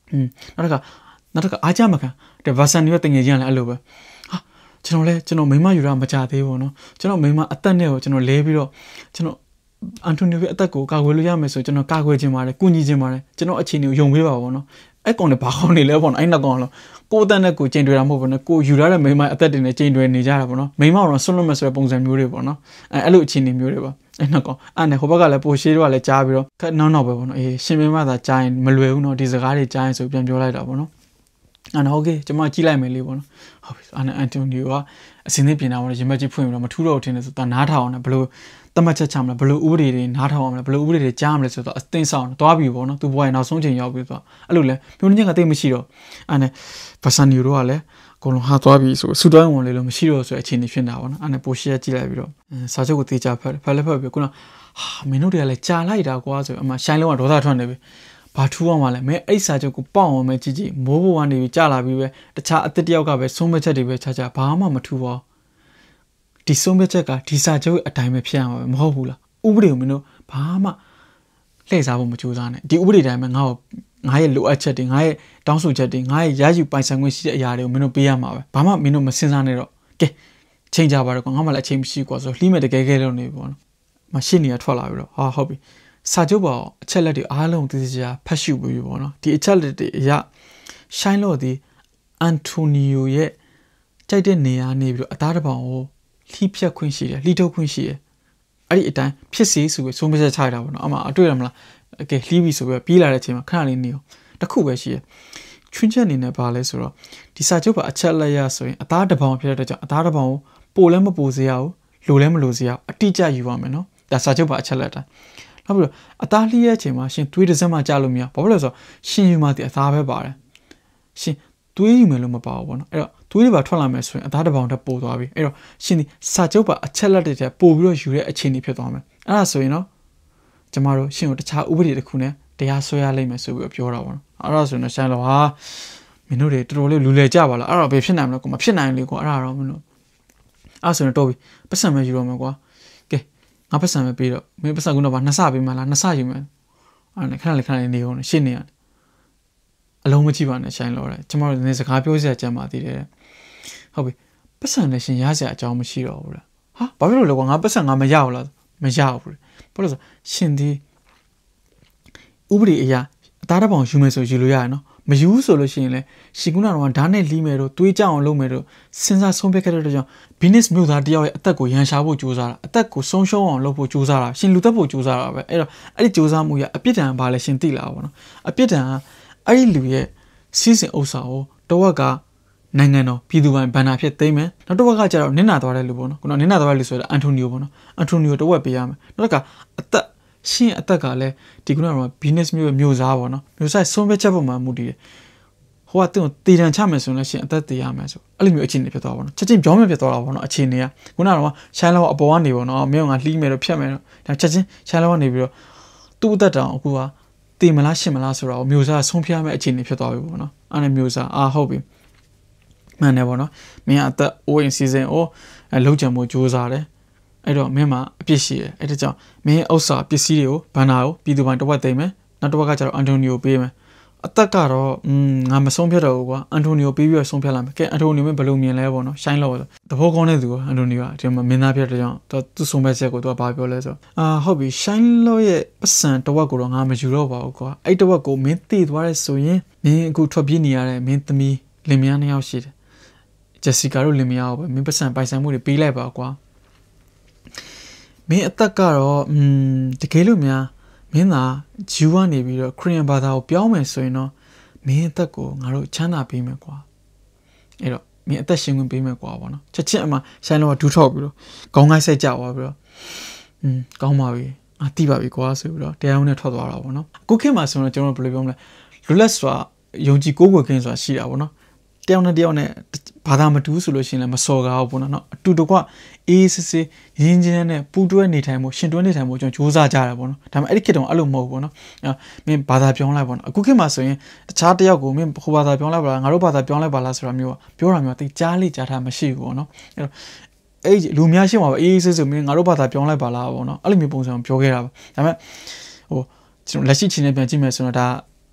อืมနောက်တစ်ခါနောက်တစ်ခါအားကြမခံတဲ့ဗာဆန်မျိုးတငယ်ချင်းကလည်းအဲ့လိုပဲဟာကျွန်တော်လဲကျွန်တော်မိမယူရမကြသေးဘူးနော်ကျွန်တော်မိမအသက်နဲ့ကိုကျွန်တော်လဲပြီးတော့ကျွန်တော်အန်တိုနီယိုရဲ့အသက်ကိုကာကွယ်လို့ရမယ်ဆိုကျွန်တော်ကာကွယ်ခြင်းပါတယ်ကုညီခြင်းပါတယ်ကျွန်တော်အခြေအနေကိုယုံပေးပါဘောနော်အဲ့ကောင်လည်းဘာကောင်းနေလဲပေါ့နော်အဲ့နှစ်ကောင်လုံးကိုယ်အသက်နဲ့ကိုချိန်တွေ့တာမဟုတ်ဘူးနော်ကိုယူရတဲ့မိမအသက်တင်နဲ့ချိန်တွေ့နေကြတာပေါ့နော်မိမကတော့ဆွတ်လွတ်မယ်ဆိုတဲ့ပုံစံမျိုးတွေပေါ့နော်အဲ့အဲ့လိုအခြေအနေမျိုးတွေပါအဲ့နှစ်ကောင်အဲ့နဲ့ဟိုဘက်ကလည်းပိုရှေးတော့လည်းကြားပြီးတော့ခက်နောက်နောက်ပဲပေါ့နော်အေးရှင်မိမသာကြားရင်မလွယ်ဘူးနော်ဒီစကားတွေကြားရင်ဆိုပြန်ပြောလိုက်တာပေါ့နော်အဲ့တော့โอเคကျွန်မကြည့်လိုက်မယ်လေးပေါ့နော်ဟုတ်ပြီအဲ့နဲ့အန်တိုနီယိုကအစင်းသေးပြင်တာပေါ့ရင်မကြီးဖွင့်ပြီးတော့မထူးတော့ထင်တယ်ဆိုတော့နားထောင်အောင်ဘလို့တမတ်ချက်ချမလားဘလို့ဥပဒေတွေနားထောင်အောင်ဘလို့ဥပဒေတွေကြားမလဲဆိုတော့အသိဆောင်သွားပြီပေါ့နော်သူဘွားရဲ့နောက်ဆုံးချိန်ရောက်ပြီဆိုတော့အဲ့လိုလဲမျိုးညက်ကတိတ်မရှိတော့အဲ့နဲ့ဗာဆန်နီယိုတို့ကလည်းအကုန်လုံးဟာသွားပြီဆိုဆူတောင်းဝင်လေလို့မရှိတော့ဆိုအခြေအနေဖြစ်နေတာပေါ့နော်အဲ့နဲ့ပိုရှက်ကြည့်လိုက်ပြီးတော့စာချုပ်ကိုတေးချဖတ်ဖတ်လည်းဖတ်ပြီးခုနဟာမင်းတို့တွေကလည်းကြာလိုက်တာကွာဆိုအမှရှိုင်းလုံးကဒေါသထွက်နေပြီဘာထူအောင်မလဲမင်းအဲ့စာချုပ်ကိုပေါအောင်မဲကြည့်ကြည့်မိုးဘဝနေပြီးကြာလာပြီးပဲတခြားအစ်တယောက်ကပဲဆုံးမချက်တွေပဲခြားခြားဘာမှမထူပါဒီဆုံးမချက်ကဒီစာချုပ်ရဲ့အတိုင်းပဲဖြစ်ရမှာပဲမဟုတ်ဘူးလားဥပဒေကိုမင်းတို့ဘာမှလှည့်စားဖို့မကြိုးစားနဲ့ဒီဥပဒေတိုင်းမှာငါ့ကိုငါရဲ့လိုအပ်ချက်တွေငါရဲ့တောင်းဆိုချက်တွေငါရဲ့ရယူပိုင်ဆိုင်ခွင့်ရှိတဲ့အရာတွေကိုမင်းတို့ပေးရမှာပဲဘာမှမင်းတို့မစင်စားနဲ့တော့ကဲချိန်ကြပါတော့ကွာငါမှလည်းအချိန်မရှိကွာဆိုလှီးမဲ့တကယ်ကဲလို့နေပေါ့နော်မရှိနေရထွက်လာပြီးတော့ဟာဟုတ်ပြီစာချုပ်ပေါ်အချက်လက်တွေအားလုံးသိစရာဖတ်ရှုပြီးပေါ့နော်ဒီအချက်လက်တွေအရရှိုင်းလို့ဒီအန်တိုနီယိုရဲ့ကြိုက်တဲ့နေရာနေပြီးတော့အသားတစ်ပောင်ကိုလှီးဖြတ်ခွင့်ရှိတယ်လှီးထုတ်ခွင့်ရှိတယ်အဲ့ဒီအတိုင်းဖြစ်စေဆိုပြီးဆုံးဖြတ်ချလိုက်တာပေါ့နော်အမှအတွေ့ရမလားโอเคလှီးပြီဆိုပြီးပြေးလာတဲ့အချိန်မှာခဏလေးနေအောင်တခုပဲရှိရချွင်းချက်အနေနဲ့ပါလဲဆိုတော့ဒီစာချုပ်ပါအချက်လက်ရဆိုရင်အသားတစ်ပောင်ဖြစ်တဲ့ကြောင့်အသားတစ်ပောင်ကိုပိုလည်းမပိုစေရဘူးလိုလည်းမလိုစေရအတိအကျယူပါမယ်နော်ဒါစာချုပ်ပါအချက်လက်တိုင်းနောက်ပြီးတော့အသားလှီးရဲ့အချိန်မှာရှင်သွေးတစ်စက်မှကြားလို့မရဘာဖြစ်လို့လဲဆိုတော့ရှင်ယူမှဒီအသားပဲပါတယ်ရှင်သွေးယူမယ်လို့မပါဘူးပေါ့နော်အဲ့တော့သွေးတွေပါထွက်လာမယ်ဆိုရင်အသားတစ်ပောင်တက်ပို့သွားပြီအဲ့တော့ရှင်ဒီစာချုပ်ပါအချက်လက်တွေတက်ပို့ပြီးတော့ယူတဲ့အခြေအနေဖြစ်သွားမယ်အဲ့ဒါဆိုရင်နော်ကျမတို့ရှင်ကိုတခြားဥပဒေတစ်ခုနဲ့တရားစွဲရလိမ့်မယ်ဆိုပြီးပြောတာပေါ့နော်အဲ့ဒါဆိုရင်ဆိုင်တော့ဟာမင်းတို့တွေတော်တော်လေးလူလေကြပါလားအဲ့တော့ဘယ်ဖြစ်နိုင်မလဲကိုမဖြစ်နိုင်လေကွာအဲ့ဒါတော့မင်းတို့အဲ့ဆိုရင်တော့ပြီပတ်စံပဲယူတော့မယ်ကွာကဲငါပတ်စံပဲပေးတော့မင်းပတ်စံကတော့ဘာနှစ်ဆပေးမှလားနှစ်ဆယူမယ်အဲ့နဲ့ခဏလေးခဏလေးနေအောင်ရှင်းနေရတယ်အလုံးမကြည့်ပါနဲ့ဆိုင်တော့တယ်ကျမတို့ဒီစကားပြောစရာကြမ်းပါသေးတယ်ဟုတ်ပြီပတ်စံနဲ့ရှင်ရစရာအကြောင်းမရှိတော့ဘူးလားဟာဘာဖြစ်လို့လဲကွာငါပတ်စံငါမရဘူးလားမရဘူးဘာလို့ဆိုရှင်ဒီဥပဒေအရာအသားတစ်ပောင်ယူမယ်ဆိုယူလို့ရတယ်နော်မယူဆိုလို့ရှိရင်လည်းရှင်ကုနာတော့ဓာတ်နဲ့လီးမယ်တော့တွေးကြအောင်လုပ်မယ်တော့စဉ်းစားဆုံးဖြတ်ခဲ့တဲ့ကြောင့် business မျိုးသားတယောက်ရဲ့အသက်ကိုရန်ရှာဖို့ကြိုးစားတာအသက်ကိုဆုံးရှုံးအောင်လုပ်ဖို့ကြိုးစားတာရှင်လူသက်ဖို့ကြိုးစားတာပဲအဲ့တော့အဲ့ဒီကြိုးစားမှုရအပြစ်ဒဏ်ဘာလဲရှင်သိလာပါဘောနော်အပြစ်ဒဏ်ကအဲ့ဒီလူရဲ့စီးစင်ဥစ္စာကိုတော့ကနိုင်ငံတော်ပြည်သူပိုင်ဘဏ္ဍာဖြစ်သိမ်းမယ်နောက်တစ်ဝက်ကကျတော့နင်းနာသွားတဲ့လူပေါ့နော်ခုနနင်းနာသွားတဲ့လူဆိုတော့အန်တိုနီယိုပေါ့နော်အန်တိုနီယိုတစ်ဝက်ပေးရမယ်နောက်တစ်ခါအသက်ရှင်အသက်ကလည်းဒီခုနကတော့ business မျိုးမျိုးစားပေါ့နော်မျိုးစားဆုံးဖြတ်ချက်ပေါ်မှာမူတည်တယ်ဟိုကသူ့တည်တံချမယ်ဆိုရင်ရှင်အသက်တည်ရမယ်ဆိုအဲ့လိုမျိုးအခြေအနေဖြစ်သွားပါတော့ချက်ချင်းပြောင်းမဖြစ်သွားတာပေါ့နော်အခြေအနေကခုနကတော့ရှိုင်းလောက်အပေါ်ကနေပေါ့နော်မင်းကလှီးမယ်တော့ဖြတ်မယ်တော့ဒါချက်ချင်းရှိုင်းလောက်ကနေပြီးတော့သူ့အသက်တောင်အခုကတည်မလားရှင်မလားဆိုတော့မျိုးစားဆုံးဖြတ်မယ်အခြေအနေဖြစ်သွားပြီပေါ့နော်အဲ့ဒါမျိုးစားအာဟုတ်ပြီမှန်တယ်ပေါ့နော်မင်းအသက် O in season ကိုလှုပ်ကြံမှုစူးစမ်းတယ်အဲ့တော့မင်းမှာအပြစ်ရှိတယ်အဲ့ဒါကြောင့်မင်းဥစ္စာပစ္စည်းတွေကိုဘန်နာကိုပြည်သူပိုင်တစ်ဝက်သိမ်းမယ်နောက်တစ်ဝက်ကကျတော့အန်တိုနီယိုပေးမယ်အသက်ကတော့อืมငါမဆုံးဖြတ်တော့ဘူးကွာအန်တိုနီယိုပေးပြီးတော့ဆုံးဖြတ်လိုက်မယ်ကဲအန်တိုနီယိုမင်းဘယ်လိုမြင်လဲပေါ့နော်ရှိုင်းလို့သဘောကောင်းတဲ့သူကအန်တိုနီယိုကဒီမှာမင်းသားပြတဲ့ကြောင့်သူဆုံးဖြတ်ချက်ကိုသူကဘာပြောလဲဆိုအာဟုတ်ပြီရှိုင်းလို့ရဲ့ပတ်စံတစ်ဝက်ကိုတော့ငါမယူတော့ပါဘူးကွာအဲ့တစ်ဝက်ကိုမင်းတည်သွားရဲဆိုရင်မင်းအခုထွက်ပြေးနေရတဲ့မင်းသမီးလင်မယားနှစ်ယောက်ရှိတယ်ဂျက်စီကာတို့လင်မယားကိုပဲမင်းပတ်စံပိုင်ဆိုင်မှုတွေပေးလိုက်ပါကွာမင်းအသက်ကတော့อืมတကယ်လို့များမင်းသာဂျူးကနေပြီးတော့ခရီးယန်ဘာသာကိုပြောင်းမယ်ဆိုရင်တော့မင်းအသက်ကိုငါတို့ချမ်းသာပေးမယ်ကွာအဲ့တော့မင်းအသက်ရှင်ခွင့်ပေးမယ်ကွာပေါ့နော်ချက်ချင်းအမှရှိုင်းလောကဒူးထောက်ပြီးတော့ခေါင်းကိုက်စိတ်ကြသွားပြီးတော့อืมကောင်းပါပြီအာတိပါပြီကွာဆိုပြီးတော့တရားရုံးနဲ့ထွက်သွားတာပေါ့နော်အခုခေတ်မှာဆိုတော့ကျွန်တော်ဘယ်လိုပြောမလဲလူလက်စွာယုံကြည်ကိုးကွယ်ခြင်းဆိုတာရှိတာပေါ့နော်တယောက်နဲ့တယောက်နဲ့ဘာသာမတူဆိုလို့ရှိရင်လည်းမစော်ကားဘူးပေါ့နော်အတူတကွအေးစစ်စစ်ရင်းချင်းနဲ့ပူတွဲနေထိုင်မှုရှင်တွဲနေထိုင်မှုကျွန်တော်စူးစမ်းကြတာပေါ့နော်ဒါပေမဲ့အဲ့ဒီခေတ်တုန်းအဲ့လိုမဟုတ်ဘူးပေါ့နော်မင်းဘာသာပြောင်းလိုက်ပေါ့နော်အခုခေတ်မှာဆိုရင်တခြားတယောက်ကိုမင်းဟိုဘာသာပြောင်းလိုက်ပါလားငါတို့ဘာသာပြောင်းလိုက်ပါလားဆိုတာမျိုးပြောတာမျိုးတိတ်ကြားလိကြားထားမရှိဘူးပေါ့နော်အဲ့တော့အဲ့လူများရှင်းပါပဲအေးစစ်စစ်မင်းငါတို့ဘာသာပြောင်းလိုက်ပါလားပေါ့နော်အဲ့လိုမျိုးပုံစံပြောခဲ့တာပါဒါပေမဲ့ဟိုကျွန်တော်လက်ရှိချင်းနဲ့ပြန်ကြည့်မယ်ဆိုတော့ဒါ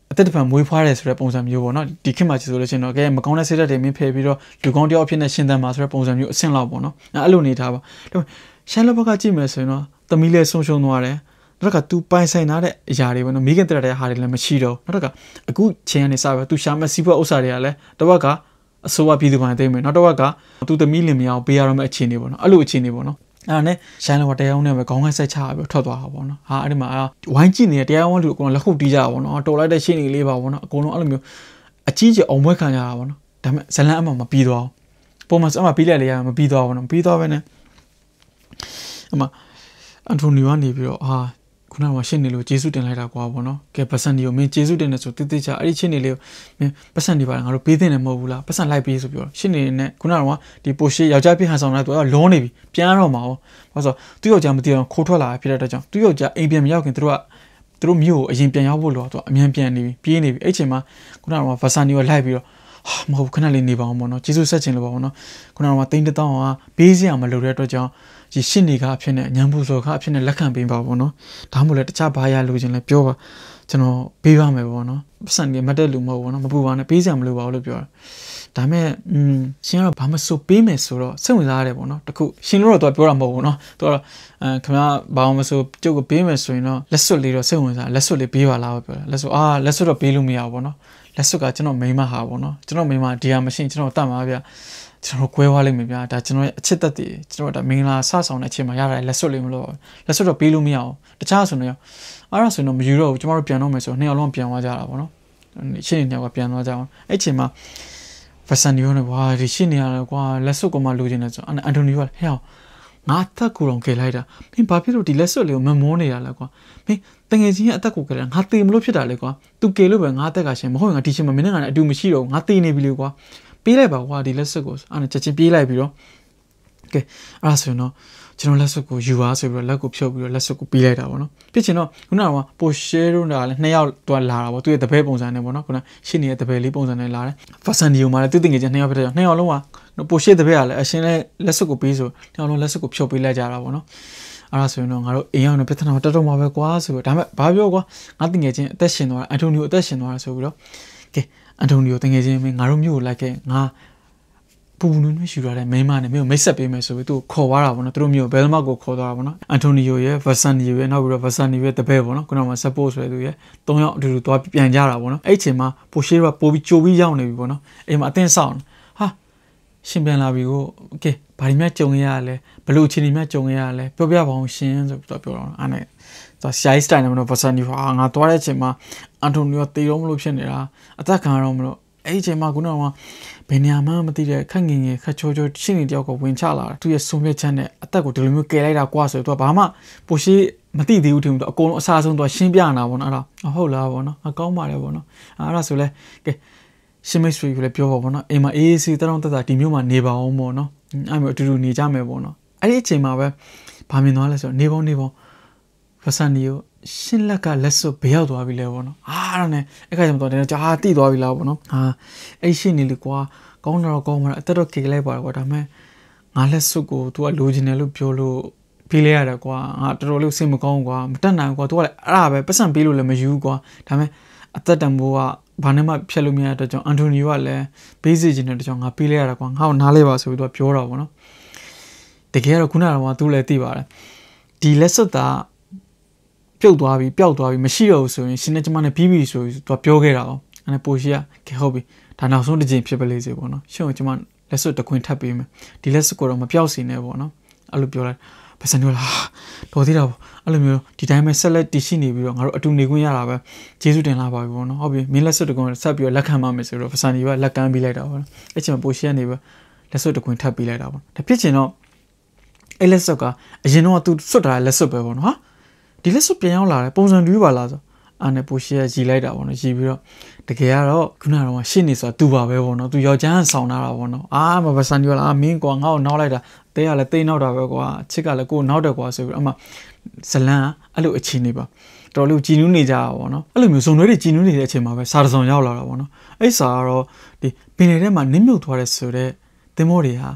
အသက်တဖန်မွေးဖွားတယ်ဆိုတဲ့ပုံစံမျိုးပေါ့နော်ဒီခေတ်မှာဆိုလို့ရှိရင်တော့ကဲမကောင်းတဲ့စိတ်ဓာတ်တွေမင်းဖယ်ပြီးတော့လူကောင်းတယောက်ဖြစ်နေရှင်သန်မှာဆိုတဲ့ပုံစံမျိုးအဆင့်လောက်ပေါ့နော်အဲ့လိုနေတာပါဒါပေမဲ့ရှမ်းလက်ဘက်ကကြည့်မယ်ဆိုရင်တော့သမီးလေးဆုံးရှုံးသွားတယ်နောက်က तू ပိုင်ဆိုင်ထားတဲ့အရာတွေပေါ့နော်မိခင်တက်တဲ့ဟာတွေလည်းမရှိတော့နောက်တော့ကအခုချင်းကနေစပြီး तू ရှာမဲ့စီးပွားဥစ္စာတွေကလည်းတစ်ဝက်ကအစိုးရပြည်သူပိုင်းသိမ်းမယ်နောက်တစ်ဝက်က तू သမီးလင်မယားပေးရတော့မဲ့အခြေအနေပေါ့နော်အဲ့လိုအခြေအနေပေါ့နော်အဲ့ဒါနဲ့ရှမ်းလက်ဘက်တရားရုံးနဲ့ပဲခေါင်းကိုက်ဆက်ချပြီးထွက်သွားတာပေါ့နော်ဟာအဲ့ဒီမှာဝိုင်းကြည့်နေတဲ့တရားရုံးလူအကုန်လုံးလက်ခုပ်တီးကြတာပေါ့နော်တော်လိုက်တဲ့ရှင်းနေလေးပါပေါ့နော်အကုန်လုံးအဲ့လိုမျိုးအကြီးကျယ်အောင်ပွဲခံကြတာပေါ့နော်ဒါပေမဲ့ဇလန်အမှမပြီးသွားဘူးပုံမှန်အမှပြီးလိုက်လေရမပြီးသွားဘူးနော်ပြီးသွားပဲနဲ့အမှအန်တိုနီယိုကနေပြီးတော့ဟာခုနကရှင်းနေလို့ဂျေဆုတင်လိုက်တာကွာပေါ့နော်ကဲပတ်စံဒီကိုမင်းဂျေဆုတင်နေဆိုတိတိကျအဲ့ဒီရှင်းနေလေးကိုမင်းပတ်စံဒီပါငါတို့ပေးတဲ့နေမဟုတ်ဘူးလားပတ်စံလိုက်ပေးဆိုပြီးတော့ရှင်းနေနဲ့ခုနကဒီပိုရှေယောက်ျားပြဟန်ဆောင်လိုက်သူကလုံးနေပြီပြန်တော့မှာပေါ့ဘာလို့ဆိုသူယောက်ျားမသိအောင်ခိုးထွက်လာဖြစ်တဲ့အတွက်ကြောင့်သူယောက်ျားအိမ်ပြန်မရောက်ခင်သူတို့ကသူတို့မြို့ကိုအရင်ပြန်ရောက်ဖို့လို့သူကအမြန်ပြန်နေပြီပြေးနေပြီအဲ့ချိန်မှာခုနကဗာဆန်နီကိုလိုက်ပြီးတော့မဟုတ်ခဏလေးနေပါအောင်ပေါ့နော်ဂျေဆုဆက်ချင်လို့ပါပေါ့နော်ခုနကတိန်းတတောင်းကဘေးစရာမလိုတဲ့အတွက်ကြောင့်ဒီရှင်းနေကအဖြစ်နဲ့ညံပူစော်ကအဖြစ်နဲ့လက်ခံပေးပါပေါ့နော်ဒါမှမဟုတ်လည်းတခြားဘာရလို့ချင်းလဲပြောပါကျွန်တော်ပေးပါမယ်ပေါ့နော်ပတ်စံနေမတက်လူမဟုတ်ဘူးနော်မပူပါနဲ့ပေးစရာမလိုပါဘူးလို့ပြောတာဒါမဲ့อืมရှင်ကတော့ဘာမဆိုပေးမယ်ဆိုတော့စိတ်ဝင်စားရတယ်ပေါ့နော်တခုရှင်လို့တော့သူကပြောတာမဟုတ်ဘူးနော်သူကတော့အဲခင်ဗျားဘာမဆိုကျုပ်ကိုပေးမယ်ဆိုရင်တော့လက်စွပ်လေးတော့စိတ်ဝင်စားလက်စွပ်လေးပေးပါလားပြောတာလက်စွပ်အာလက်စွပ်တော့ပေးလို့မရဘူးပေါ့နော်လက်စွပ်ကကျွန်တော်မိန်းမဟာပေါ့နော်ကျွန်တော်မိန်းမဒီဟာမရှိကျွန်တော်တတ်မှာဗျကျွန်တော်ကွဲသွားလိမ့်မယ်ဗျာဒါကျွန်တော်ရဲ့အချစ်သက်တည်ကျွန်တော်ဒါမင်္ဂလာဆဆောင်တဲ့အချိန်မှာရတာလက်စွပ်လေးမလို့လက်စွပ်တော့ပေးလို့မရအောင်တခြားဆိုတော့အဲ့ဒါဆိုတော့မယူတော့ဘူးကျွန်တော်တို့ပြန်တော့မယ်ဆိုတော့နှစ်ယောက်လုံးပြန်သွားကြတာပေါ့နော်ရှင်းနေတယ်ကပြန်သွားကြအောင်အဲ့ချိန်မှာဖဆန်နီယိုနဲ့ဝါဒီရှင်းနေရတယ်ကွာလက်စွပ်ကမှလိုချင်တယ်ဆိုအန်တိုနီယိုကဟဲ့ငါတက်ကူတော့ခေလိုက်တာမင်းဘာဖြစ်လို့ဒီလက်စွပ်လေးကိုမမောနေရလဲကွာမင်းတငယ်ချင်းရဲ့အသက်ကိုခေလိုက်ငါတေမလို့ဖြစ်တာလေကွာသူကေလို့ပဲငါအသက်ကရှင်မဟုတ်ငါဒီချိန်မှာမင်းနဲ့ငါနဲ့အတူမရှိတော့ငါတေနေပြီလေကွာပေးလိုက်ပါကွာဒီလက်စွပ်ကိုအဲ့ဒါချက်ချင်းပြေးလိုက်ပြီးတော့ကဲအဲ့ဒါဆိုရင်တော့ကျွန်တော်လက်စွပ်ကိုယူပါဆိုပြီးတော့လက်ကိုဖြုတ်ပြီးတော့လက်စွပ်ကိုပေးလိုက်တာပေါ့နော်ဖြစ်ချင်တော့ခုနကပိုရှဲတို့ကလည်းနှစ်ယောက်တော့လာတာပေါ့သူရဲ့တပည့်ပုံစံနဲ့ပေါ့နော်ခုနရှင်းနေတဲ့တပည့်လေးပုံစံနဲ့လာတယ်ဖဆန်ဒီယိုမှာလည်းသူတင်ငယ်ချင်းနှစ်ယောက်ဖြစ်တဲ့နှစ်ယောက်လုံးကပိုရှဲတပည့်ကလည်းအရှင်လည်းလက်စွပ်ကိုပေးဆိုနှစ်ယောက်လုံးလက်စွပ်ကိုဖြုတ်ပေးလိုက်ကြတာပေါ့နော်အဲ့ဒါဆိုရင်တော့ငါတို့အိမ်ရောက်နေပြဿနာတက်တော့မှာပဲကွာဆိုပြီးတော့ဒါပေမဲ့ဘာပြောကွာငါတင်ငယ်ချင်းအသက်ရှင်သွားတာအန်တိုနီယိုအသက်ရှင်သွားတာဆိုပြီးတော့ကဲအန်တိုနီယိုတင်ငယ်ချင်းမင်းငါတို့မြို့ကိုလိုက်ခဲ့ငါပူပူနွေးနွေးရှူရတဲ့မိန်းမနဲ့မျိုးမိတ်ဆက်ပေးမယ်ဆိုပြီးသူ့ကိုခေါ်သွားတာပေါ့နော်သူတို့မျိုးဘယ်လမောက်ကိုခေါ်သွားတာပေါ့နော်အန်တိုနီယိုရဲ့ဗာဆန်နီယိုရဲ့နောက်ပြီးတော့ဗာဆန်နီယိုရဲ့တပည့်ပေါ့နော်ခုနကမှ support ဆိုတဲ့သူရဲ့သုံးယောက်အတူတူသွားပြန်ကြတာပေါ့နော်အဲ့အချိန်မှာပိုရှေးကပိုပြီးကြိုပြီးရောက်နေပြီပေါ့နော်အိမ်မှာအတင်းဆောင်ဟာရှင်ပြန်လာပြီကိုโอเคဘာတွေများကြုံရရလဲဘလို့အခြေအနေများကြုံရရလဲပြောပြပါအောင်ရှင်ဆိုပြီးတော့ပြောတော့အဲ့နဲ့သူရှားစတိုင်နဲ့မလို့ဗာဆန်နီယိုဟာငါသွားတဲ့အချိန်မှာအန်တိုနီယိုတေတော့မလို့ဖြစ်နေတာအသက်ခံရတော့မလို့အဲ့ဒီအချိန်မှာခုနကဘယ်နေရာမှမသိတဲ့ခက်ငင်ငယ်ခက်ချိုးချိုးရှင်းနေတယောက်ကဝင်ချလာတာသူရဲ့ဆုံးဖြတ်ချက်နဲ့အသက်ကိုဒီလိုမျိုးကယ်လိုက်တာကွာဆိုတော့သူကဘာမှပိုရှိမသိသေးဘူးထင်ဘူးသူအကုန်လုံးအစားဆုံးသူရှင်းပြနေတာပေါ့နော်အဲ့ဒါဟုတ်လားပေါ့နော်အကောင်းပါတယ်ပေါ့နော်အဲ့ဒါဆိုလဲကဲရှင်းမိတ်ဆွေကိုလည်းပြောပါပေါ့နော်အိမ်မှာအေးအေးဆေးတောင်းတတာဒီမျိုးမှာနေပါအောင်ပေါ့နော်အဲ့မျိုးအတူတူနေကြမယ်ပေါ့နော်အဲ့ဒီအချိန်မှာပဲဘာမြင်သွားလဲဆိုတော့နေပေါင်းနေပေါင်းဖဆန်နီယိုရှင်းလက်ကလက်စွပ်ဘေးရောက်သွားပြီလေပေါ့နော်အာအဲ့ဒါနဲ့အဲ့ခါကျမှတော့တယ်ကြာတိသွားပြီလားပေါ့နော်ဟာအဲ့ရှင်းနေလေကွာကောင်းတော့ကောင်းမှာအသက်တော့ကေလိုက်ပါတော့ကွာဒါပေမဲ့ငါလက်စွပ်ကို तू ကလိုချင်တယ်လို့ပြောလို့ပေးလိုက်ရတယ်ကွာငါတော်တော်လေးစိတ်မကောင်းကွာမတက်နိုင်ကွာ तू ကလည်းအဲ့ဒါပဲပတ်စံပေးလို့လည်းမယူကွာဒါပေမဲ့အသက်တန်ဖိုးကဘာနဲ့မှဖြတ်လို့မရတဲ့ကြောင့်အန်တိုနီယိုကလည်းဘေးစီချင်တဲ့ကြောင့်ငါပေးလိုက်ရတာကွာငါ့ကိုနားလေးပါဆိုပြီး तू ပြောတာပေါ့နော်တကယ်တော့ခုနကတော့ तू လည်းသိပါတယ်ဒီလက်စွပ်သားပြုတ်သွားပြီပျောက်သွားပြီမရှိတော့ဘူးဆိုရင်ရှင်နဲ့ကျမနဲ့ပြီးပြီဆိုပြီးသူပြောခဲ့တာပေါ့အဲ့ဒါပိုရှိကကဲဟုတ်ပြီဒါနောက်ဆုံးတစ်ချိန်ဖြစ်ပါလေစေပေါ့နော်ရှင်ကကျမလက်စွပ်တစ်ခွင်ထပ်ပေးမယ်ဒီလက်စွပ်ကိုတော့မပျောက်စေနဲ့ပေါ့နော်အဲ့လိုပြောလိုက်ပစံပြောလာတော်သေးတာပေါ့အဲ့လိုမျိုးဒီတိုင်းပဲဆက်လက်တည်ရှိနေပြီးတော့ငါတို့အတူနေခွင့်ရတာပဲကျေးဇူးတင်လာပါပြီပေါ့နော်ဟုတ်ပြီမင်းလက်စွပ်တစ်ခွင်ဆက်ပြီးတော့လက်ခံပါမယ်ဆိုတော့ပစံဒီကလက်ကမ်းပေးလိုက်တာပေါ့နော်အဲ့ချိန်မှာပိုရှိကနေပဲလက်စွပ်တစ်ခွင်ထပ်ပေးလိုက်တာပေါ့ဒါဖြစ်ချင်တော့အဲ့လက်စွပ်ကအရင်တော့သူစွတ်တာလက်စွပ်ပဲပေါ့နော်ဟာဒီလက်စွပ်ပြန်ရောက်လာတယ်ပုံစံတူပါလားဆိုအာနဲ့ပိုရှိရကြီးလိုက်တာပေါ့နော်ကြီးပြီးတော့တကယ်ကတော့ခုနကတော့ရှင်းနေဆိုတာသူပါပဲပေါ့နော်သူယောက်ျားဆောင်လာတာပေါ့နော်အာမဘဆန်ပြောလားမင်းကွာငါ့ကိုနောက်လိုက်တာတဲရလဲတိတ်နောက်တာပဲကွာချစ်ကလည်းကိုနောက်တယ်ကွာဆိုပြီးအမှဇလန်အဲ့လိုအခြေအနေပါတော်လို့ကြည်နူးနေကြတာပေါ့နော်အဲ့လိုမျိုးစုံတွဲတွေကြည်နူးနေတဲ့အချိန်မှာပဲစာတစောင်ရောက်လာတာပေါ့နော်အဲ့စာကတော့ဒီပင်လယ်ထဲမှာနင်းမြုပ်သွားတဲ့ဆိုတဲ့သင်္ဘောတွေဟာ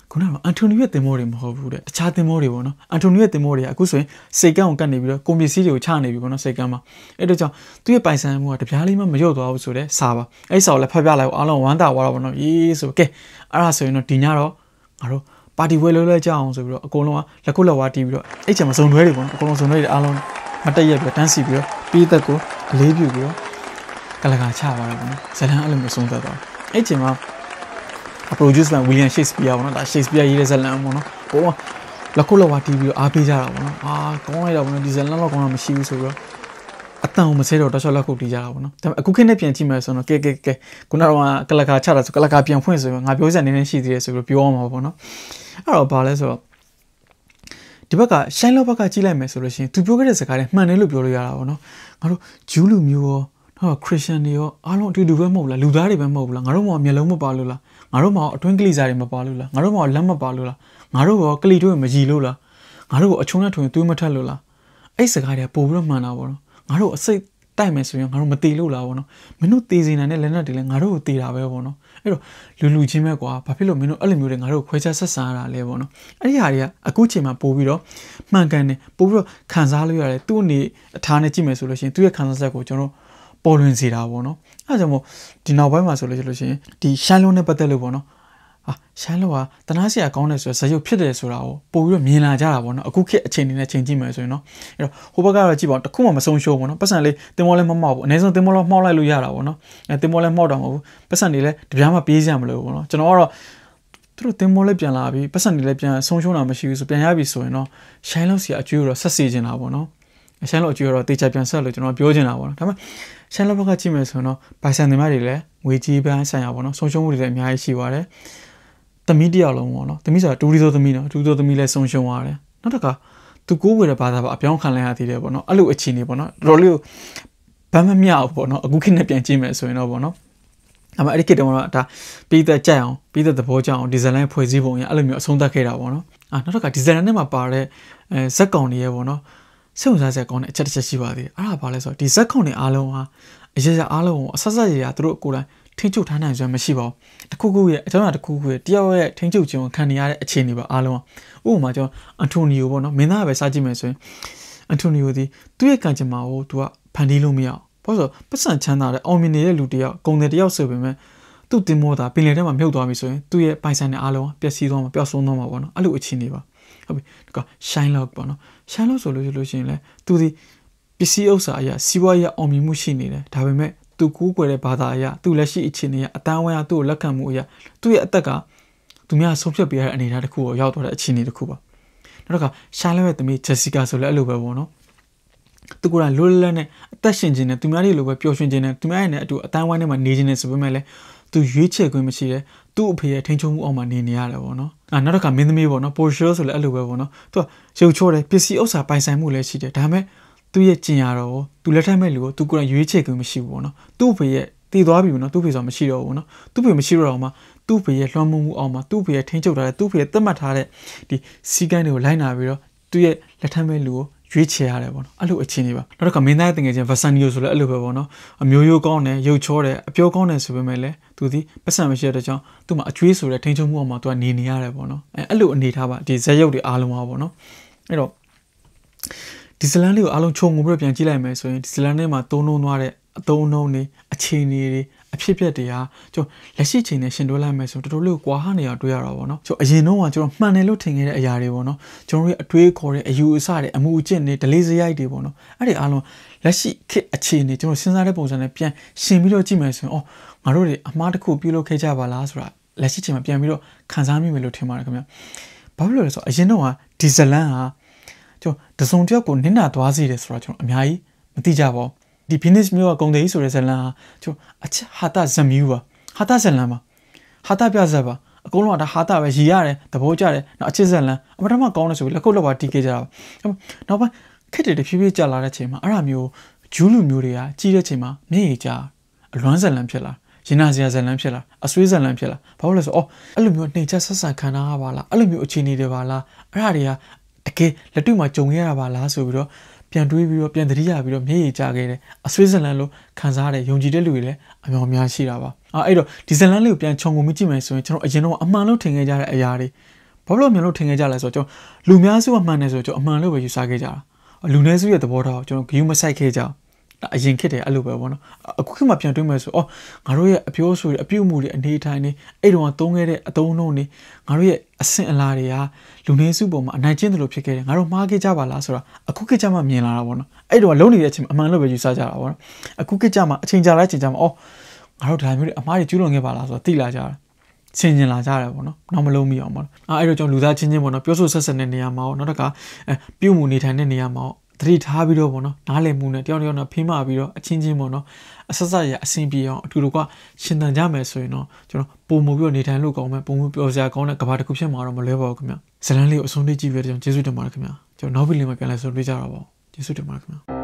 ခုနကအန်တိုနီရဲ့တင်မောတွေမဟုတ်ဘူးတဲ့တခြားတင်မောတွေပေါ့နော်အန်တိုနီရဲ့တင်မောတွေကအခုဆိုရင်စိတ်ကန်းကိုကတ်နေပြီးတော့ကွန်ပျူတာတွေကိုချနေပြီပေါ့နော်စိတ်ကန်းမှာအဲ့တော့ကြောင့်သူ့ရဲ့ပိုင်ဆိုင်မှုကတပြားလေးမှမလျော့သွားဘူးဆိုတဲ့စာပါအဲ့စာကိုလည်းဖတ်ပြလိုက်အောင်အားလုံးဝမ်းသာသွားတော့ပေါ့နော်ရေးဆိုကဲအဲ့ဒါဆိုရင်တော့ဒီညတော့ငါတို့ပါတီဝဲလို့လဲကြအောင်ဆိုပြီးတော့အကုန်လုံးကလက်ကုတ်လက်ဝါးတီးပြီးတော့အဲ့ချိန်မှာစုံတွဲတွေပေါ့နော်အကုန်လုံးစုံတွဲတွေအားလုံးမတက်ရက်ပြီးတန်းစီပြီးတော့ပြီးသက်ကိုအလေးပြုပြီးတော့ကလကာချသွားတာပေါ့နော်ဇလန်အဲ့လိုမျိုးဆုံးသက်သွားအဲ့ချိန်မှာproduce မှာ William Shakespeare ပေါ့နော်ဒါ Shakespeare ရေးတဲ့ဇာတ်လမ်းပေါ့နော်ဟိုလက်ခုလောက်ပါတီးပြီးတော့အားပေးကြတာပေါ့နော်အာကောင်းလိုက်တာပေါ့နော်ဒီဇာတ်လမ်းတော့ကောင်းတာမရှိဘူးဆိုပြီးတော့အတန်ကိုမဆဲတော့တော်ချောလက်ခုပ်တီးကြတာပေါ့နော်ဒါပေမဲ့အခုခေတ်နဲ့ပြန်ကြည့်မယ်ဆိုတော့ကဲကဲကဲခုနကတော့ကလကာချတာဆိုကလကာပြန်ဖွင့်ဆိုပြီးငါပြောစရာနည်းနည်းရှိသေးတယ်ဆိုပြီးပြောအောင်ပါပေါ့နော်အဲ့တော့ဘာလဲဆိုတော့ဒီဘက်ကရှိုင်းလောက်ဘက်ကကြည့်လိုက်မယ်ဆိုလို့ရှိရင်သူပြောခဲ့တဲ့စကားတွေမှန်တယ်လို့ပြောလို့ရတာပေါ့နော်ငါတို့ဂျူးလူမျိုးရောတော့ခရစ်ယာန်တွေရောအားလုံးအတူတူပဲမဟုတ်လားလူသားတွေပဲမဟုတ်ဘူးလားငါတို့မှမျက်လုံးမပါလို့လားငါတို့မှအတွင်းကလေးစားတွေမပါလို့လားငါတို့မှလက်မပါလို့လားငါတို့ရောကလီတို့မကြည်လို့လားငါတို့ကိုအချုံနဲ့ထွင်သွေးမထက်လို့လားအဲ့စကားတွေကပို့ပြီးတော့မှန်တာပေါ့နော်ငါတို့အစိတ်တိုက်မယ်ဆိုရင်ငါတို့မတေလို့လားပေါ့နော်မင်းတို့တေစီနိုင်တဲ့လက်နက်တွေလည်းငါတို့ကိုတေတာပဲပေါ့နော်အဲ့တော့လူလူချင်းပဲကွာဘာဖြစ်လို့မင်းတို့အဲ့လိုမျိုးတွေငါတို့ခွဲခြားဆက်ဆံရတာလဲပေါ့နော်အဲ့ဒီဟာတွေကအခုချိန်မှာပို့ပြီးတော့မှန်ကန်တယ်ပို့ပြီးတော့ခံစားလို့ရတယ်သူ့အနေအထားနဲ့ကြည့်မယ်ဆိုလို့ရှိရင်သူ့ရဲ့ခံစားချက်ကိုကျွန်တော်ပေါ်လွင်စေတာပေါ့နော်အဲဒါကြောင့်မို့ဒီနောက်ပိုင်းမှာဆိုလို့ရှိလို့ရှိရင်ဒီရှိုင်းလုံးနဲ့ပတ်သက်လို့ပေါ့နော်အာရှိုင်းလုံးကတနာစရာကောင်းတယ်ဆိုတော့ဇယုတ်ဖြစ်တယ်ဆိုတာကိုပို့ပြီးတော့မြင်လာကြတာပေါ့နော်အခုခေတ်အချိန်တွေနဲ့ချိန်ကြည့်မယ်ဆိုရင်နော်အဲ့တော့ဟိုဘက်ကတော့ကြည့်ပါဦးတခုမှမဆုံးရှုံးပေါ့နော်ပတ်စံလေးတင်မောလဲမမောက်ဘူးအနည်းဆုံးတင်မောလဲမှောက်လိုက်လို့ရတာပေါ့နော်အဲတင်မောလဲမှောက်တာမဟုတ်ဘူးပတ်စံတွေလည်းတပြားမှပြေးစရာမလိုဘူးပေါ့နော်ကျွန်တော်ကတော့သူတို့တင်မောလဲပြန်လာပြီးပတ်စံတွေလည်းပြန်ဆုံးရှုံးတာမရှိဘူးဆိုပြန်ရပြီဆိုရင်တော့ရှိုင်းလုံးစီအကျွေးတော့ဆက်စီကျင်တာပေါ့နော်ရှိုင်းလုံးအကျွေးတော့တေချာပြန်ဆက်လို့ကျွန်တော်ပြောချင်တာပေါ့နော်ဒါပေမဲ့ရှိုင်းလုံးဘက်ကကြည့်မယ်ဆိုရင်တော့ပိုင်ဆိုင်တင်မတွေလည်းငွေကြီးပန်းဆိုင်ရာပေါ့နော်ဆုံးရှုံးမှုတွေလည်းအများကြီးရှိပါတယ်သမီးတယောက်လုံးပေါ့နော်သမီးဆိုတာတူရီဆိုသမီးနော်တူရီဆိုသမီးလည်းဆုံးရှုံးသွားတယ်နောက်တစ်ခါသူကိုးဝယ်တဲ့ဘာသာပါအပြောင်းခံလိုက်ရသေးတယ်ပေါ့နော်အဲ့လိုအခြေအနေပေါ့နော်တော်လေးကိုဗမ်းမမြောက်ပေါ့နော်အခုခေတ်နဲ့ပြန်ကြည့်မယ်ဆိုရင်တော့ပေါ့နော်အမအဲ့ဒီခေတ်တုန်းကတော့ဒါပြီးသက်ကြိုက်အောင်ပြီးသက်သဘောကျအောင်ဒီဇိုင်းဖွဲ့စည်းပုံရအဲ့လိုမျိုးအဆုံးသတ်ခဲ့တာပေါ့နော်အာနောက်တစ်ခါဒီဇိုင်းနဲ့မှာပါတဲ့အဲဇက်ကောင်တွေရဲ့ပေါ့နော်စိတ်ဝင်စားစရာကောင်းတဲ့အချက်တစ်ချက်ရှိပါသေးတယ်အဲ့ဒါဘာလဲဆိုတော့ဒီဇက်ကောင်တွေအားလုံးဟာအရာရာအားလုံးကိုအဆက်ဆက်ရရသူတို့ကိုယ်တိုင်ထိန်းချုပ်ထားနိုင်စွမ်းမရှိပါဘူးတခုခုရဲ့အကြောင်းအရာတခုခုရဲ့တယောက်ရဲ့ထိန်းချုပ်ခြင်းကိုခံနေရတဲ့အခြေအနေပါအားလုံးဥပမာကျွန်တော်အန်တိုနီယိုပေါ့နော်မင်းသားပဲစားကြည့်မယ်ဆိုရင်အန်တိုနီယိုဒီသူ့ရဲ့ကံကြမ္မာကိုသူကဖန်တီးလို့မရအောင်ဘာလို့ဆိုပတ်စံချမ်းသာတဲ့အောင်မြင်နေတဲ့လူတယောက်ဂုဏ်တဲ့တယောက်ဆိုပေမဲ့သူ့တင်မောတာပင်လယ်ထဲမှာမြုပ်သွားပြီဆိုရင်သူ့ရဲ့ပိုင်ဆိုင်တဲ့အားလုံးပျက်စီးသွားမှာပျောက်ဆုံးသွားမှာပေါ့နော်အဲ့လိုအခြေအနေပါဟုတ်ပြီဒီက shine lock ပေါ့နော် shine lock ဆိုလို့ဆိုလို့ရှိရင်လေသူဒီပစ္စည်းဥစ္စာအရာစီးပွားရေးအောင်မြင်မှုရှိနေတယ်ဒါပေမဲ့သူကိုးကွယ်တဲ့ဘာသာအရာသူလက်ရှိအခြေအနေအတန်းဝဲသူ့ကိုလက်ခံမှုအရာသူ့ရဲ့အသက်ကသူများဆုံးဖြတ်ပေးရတဲ့အနေအထားတစ်ခုကိုရောက်သွားတဲ့အခြေအနေတစ်ခုပါနောက်တစ်ခါရှားလဲရဲ့သမီးဂျက်စီကာဆိုလည်းအဲ့လိုပဲပေါ့နော်သူကလွတ်လပ်နဲ့အသက်ရှင်ခြင်းနဲ့သူများတွေလိုပဲပျော်ရွှင်ခြင်းနဲ့သူများရဲ့နဲ့အတူအတန်းဝိုင်းထဲမှာနေခြင်းနဲ့ဆိုပေမဲ့လည်းသူရွေးချယ်ခွင့်မရှိတဲ့သူ့အဖေရဲ့ထိန်းချုပ်မှုအောက်မှာနေနေရတယ်ပေါ့နော်အာနောက်တစ်ခါမင်းသမီးပေါ့နော်ပိုရှိုးဆိုလည်းအဲ့လိုပဲပေါ့နော်သူကရုပ်ချောတယ်ပစ္စည်းဥစ္စာပိုင်ဆိုင်မှုလည်းရှိတယ်ဒါပေမဲ့သူ့ရဲ့ကျင်ရတော့သူလက်ထက်မဲ့လူကိုသူကိုယ်တိုင်ရွေးချယ်ခွင့်မရှိဘူးပေါ့နော်သူ့အဖေရဲ့တည်သွားပြီပေါ့နော်သူ့ဖေဆိုတာမရှိတော့ဘူးနော်သူ့ဖေမရှိတော့မှသူ့ဖေရဲ့လွှမ်းမိုးမှုအောက်မှာသူ့ဖေရဲ့ထိန်းချုပ်ထားတဲ့သူ့ဖေရဲ့သတ်မှတ်ထားတဲ့ဒီစီကန်းတွေကိုလိုက်နာပြီးတော့သူ့ရဲ့လက်ထက်မဲ့လူကိုရွေးချယ်ရတယ်ပေါ့နော်အဲ့လိုအခြေအနေပါနောက်တစ်ခါမင်းသားတငယ်ချင်းဗဆန်နီယိုဆိုလည်းအဲ့လိုပဲပေါ့နော်အမျိုးရိုးကောင်းတယ်ရုပ်ချောတယ်အပြောကောင်းတယ်ဆိုပေမဲ့လည်းသူဒီပတ်စံမရှိတဲ့ကြောင့်သူ့မှာအကျွေးဆိုတဲ့ထိန်းချုပ်မှုအောက်မှာသူကနေနေရတယ်ပေါ့နော်အဲအဲ့လိုအနေထားပါဒီဇက်ရုပ်တွေအားလုံးပါပေါ့နော်အဲ့တော့ဒီဇလန်လေးကိုအားလုံးခြုံငုံပြီးပြန်ကြည့်လိုက်မယ်ဆိုရင်ဒီဇလန်ထဲမှာသုံးနှုံသွားတဲ့အသုံးအနှုန်းတွေအခြေအနေတွေအဖြစ်အပျက်တွေဟာကျွန်တော်လက်ရှိချိန်နဲ့ရှင်တွဲလိုက်မယ်ဆိုတော်တော်လေးကွာဟနေအောင်တွေ့ရတာပေါ့နော်ကျွန်တော်အရင်တော့ကကျွန်တော်မှန်တယ်လို့ထင်ခဲ့တဲ့အရာတွေပေါ့နော်ကျွန်တော်ရဲ့အတွေးခေါ်တဲ့အယူအဆတွေအမှုအကျင့်တွေဒလေးစရိုက်တွေပေါ့နော်အဲ့ဒီအားလုံးလက်ရှိခေတ်အခြေအနေကျွန်တော်စဉ်းစားတဲ့ပုံစံနဲ့ပြန်ရှင်ပြီးတော့ကြည့်မယ်ဆိုရင်အော်ငါတို့တွေအမှားတစ်ခုပြုလုပ်ခဲ့ကြပါလားဆိုတာလက်ရှိချိန်မှာပြန်ပြီးတော့ခံစားမိမယ်လို့ထင်ပါတယ်ခင်ဗျဘာဖြစ်လို့လဲဆိုတော့အရင်တော့ကဒီဇလန်ဟာကျွန်တော်တစုံတစ်ယောက်ကိုနင့်နာသွားစေတယ်ဆိုတော့ကျွန်တော်အများကြီးမသိကြပါဘူးဒီ Venus မျိုးကဂုံသေးဆိုတဲ့ဇလန်ဟာကျွန်တော်အချက်ဟာတာဇမီးပါဟာတာဇလန်ပါဟာတာပြဇက်ပါအကုန်လုံးကဒါဟာတာပဲရည်ရတယ်သဘောကျတယ်နောက်အချစ်ဇလန်အမတမကောင်းတယ်ဆိုပြီးလက်ကုတ်လက်ပါတီးခဲ့ကြတာနောက်ပိုင်းခက်တယ်တဖြည်းဖြည်းကြာလာတဲ့ချိန်မှာအဲ့ဒါမျိုးဂျူးလူမျိုးတွေကကြီးတဲ့ချိန်မှာမျက်ရည်ကျအလွမ်းဇလန်ဖြစ်လာရင်နာစရာဇလန်ဖြစ်လာအဆွေးဇလန်ဖြစ်လာဘာလို့လဲဆိုအော်အဲ့လိုမျိုးနှိမ်ချက်ဆက်ဆံခံထားရပါလားအဲ့လိုမျိုးအခြေအနေတွေပါလားအဲ့ဒါတွေကတကယ်လက်တွေ့မှာကြုံရတာပါလားဆိုပြီးတော့ပြန်တွေးပြီးတော့ပြန်သတိရပြီးတော့မျက်ရည်ကျခဲ့တယ်အဆွေးဇလန်လို့ခံစားရတဲ့ယုံကြည်တဲ့လူတွေလည်းအများအများရှိတာပါအဲ့တော့ဒီဇလန်လေးကိုပြန်ခြုံငုံမိကြည့်မယ်ဆိုရင်ကျွန်တော်အရင်တော့အမှန်လို့ထင်ခဲ့ကြတဲ့အရာတွေဘာလို့မျိုးလို့ထင်ခဲ့ကြလဲဆိုတော့ကျွန်တော်လူများစုအမှန်နဲ့ဆိုတော့ကျွန်တော်အမှန်လို့ပဲယူဆခဲ့ကြတာလူနည်းစုရဲ့သဘောထားကိုကျွန်တော်ဂရုမစိုက်ခဲ့ကြဘူးအရင်ခစ်တယ်အဲ့လိုပဲပေါ့နော်အခုခေတ်မှာပြန်တွေးမယ်ဆိုအော်ငါတို့ရဲ့အပြောဆိုတွေအပြုတ်မှုတွေအနေထိုင်နေအဲ့တုန်းကသုံးခဲ့တဲ့အသုံးနှုန်းတွေငါတို့ရဲ့အဆင့်အလာတွေကလူနည်းစုပေါ်မှာအနိုင်ကျင့်တယ်လို့ဖြစ်ခဲ့တယ်ငါတို့မှားခဲ့ကြပါလားဆိုတော့အခုခေတ်ကျမှမြင်လာတာပေါ့နော်အဲ့တုန်းကလုံးနေတဲ့အချိန်မှာအမှန်လို့ပဲယူဆကြတာပေါ့နော်အခုခေတ်ကျမှအချိန်ကြာလိုက်ချိန်ကြာမှအော်ငါတို့ဒါမျိုးတွေအမှားတွေကျူးလွန်ခဲ့ပါလားဆိုတော့သိလာကြတာဆင်ញင်လာကြတယ်ပေါ့နော်နောက်မလုံးမိအောင်ပေါ့အဲ့တော့ကျွန်တော်လူသားချင်းချင်းပေါ့နော်ပြောဆိုဆက်ဆက်တဲ့နေရာမှာပေါ့နောက်တစ်ခါပြုတ်မှုနေထိုင်တဲ့နေရာမှာသတိထားပြီးတော့ပေါ့နော်နားလည်မှုနဲ့တယောက်တယောက်နဲ့ဖိမပြီးတော့အချင်းချင်းပေါ့နော်အဆက်ဆက်ရအဆင်ပြေအောင်အတူတူကရှင်သန်ကြမယ်ဆိုရင်တော့ကျွန်တော်ပုံမှုပြီးတော့နေထိုင်လို့ကောင်းမယ်ပုံမှုပြောစရာကောင်းတဲ့ကဘာတစ်ခုဖြစ်မှာတော့မလွဲပါဘူးခင်ဗျဇလန်းလေးကိုအဆုံးထိကြည့်ပြီးတော့ကျွန်တော်ကျေးဇူးတင်ပါတယ်ခင်ဗျကျွန်တော်နောက်ဗီဒီယိုမှာပြန်လည်ဆုံတွေ့ကြတာပါကျေးဇူးတင်ပါတယ်ခင်ဗျ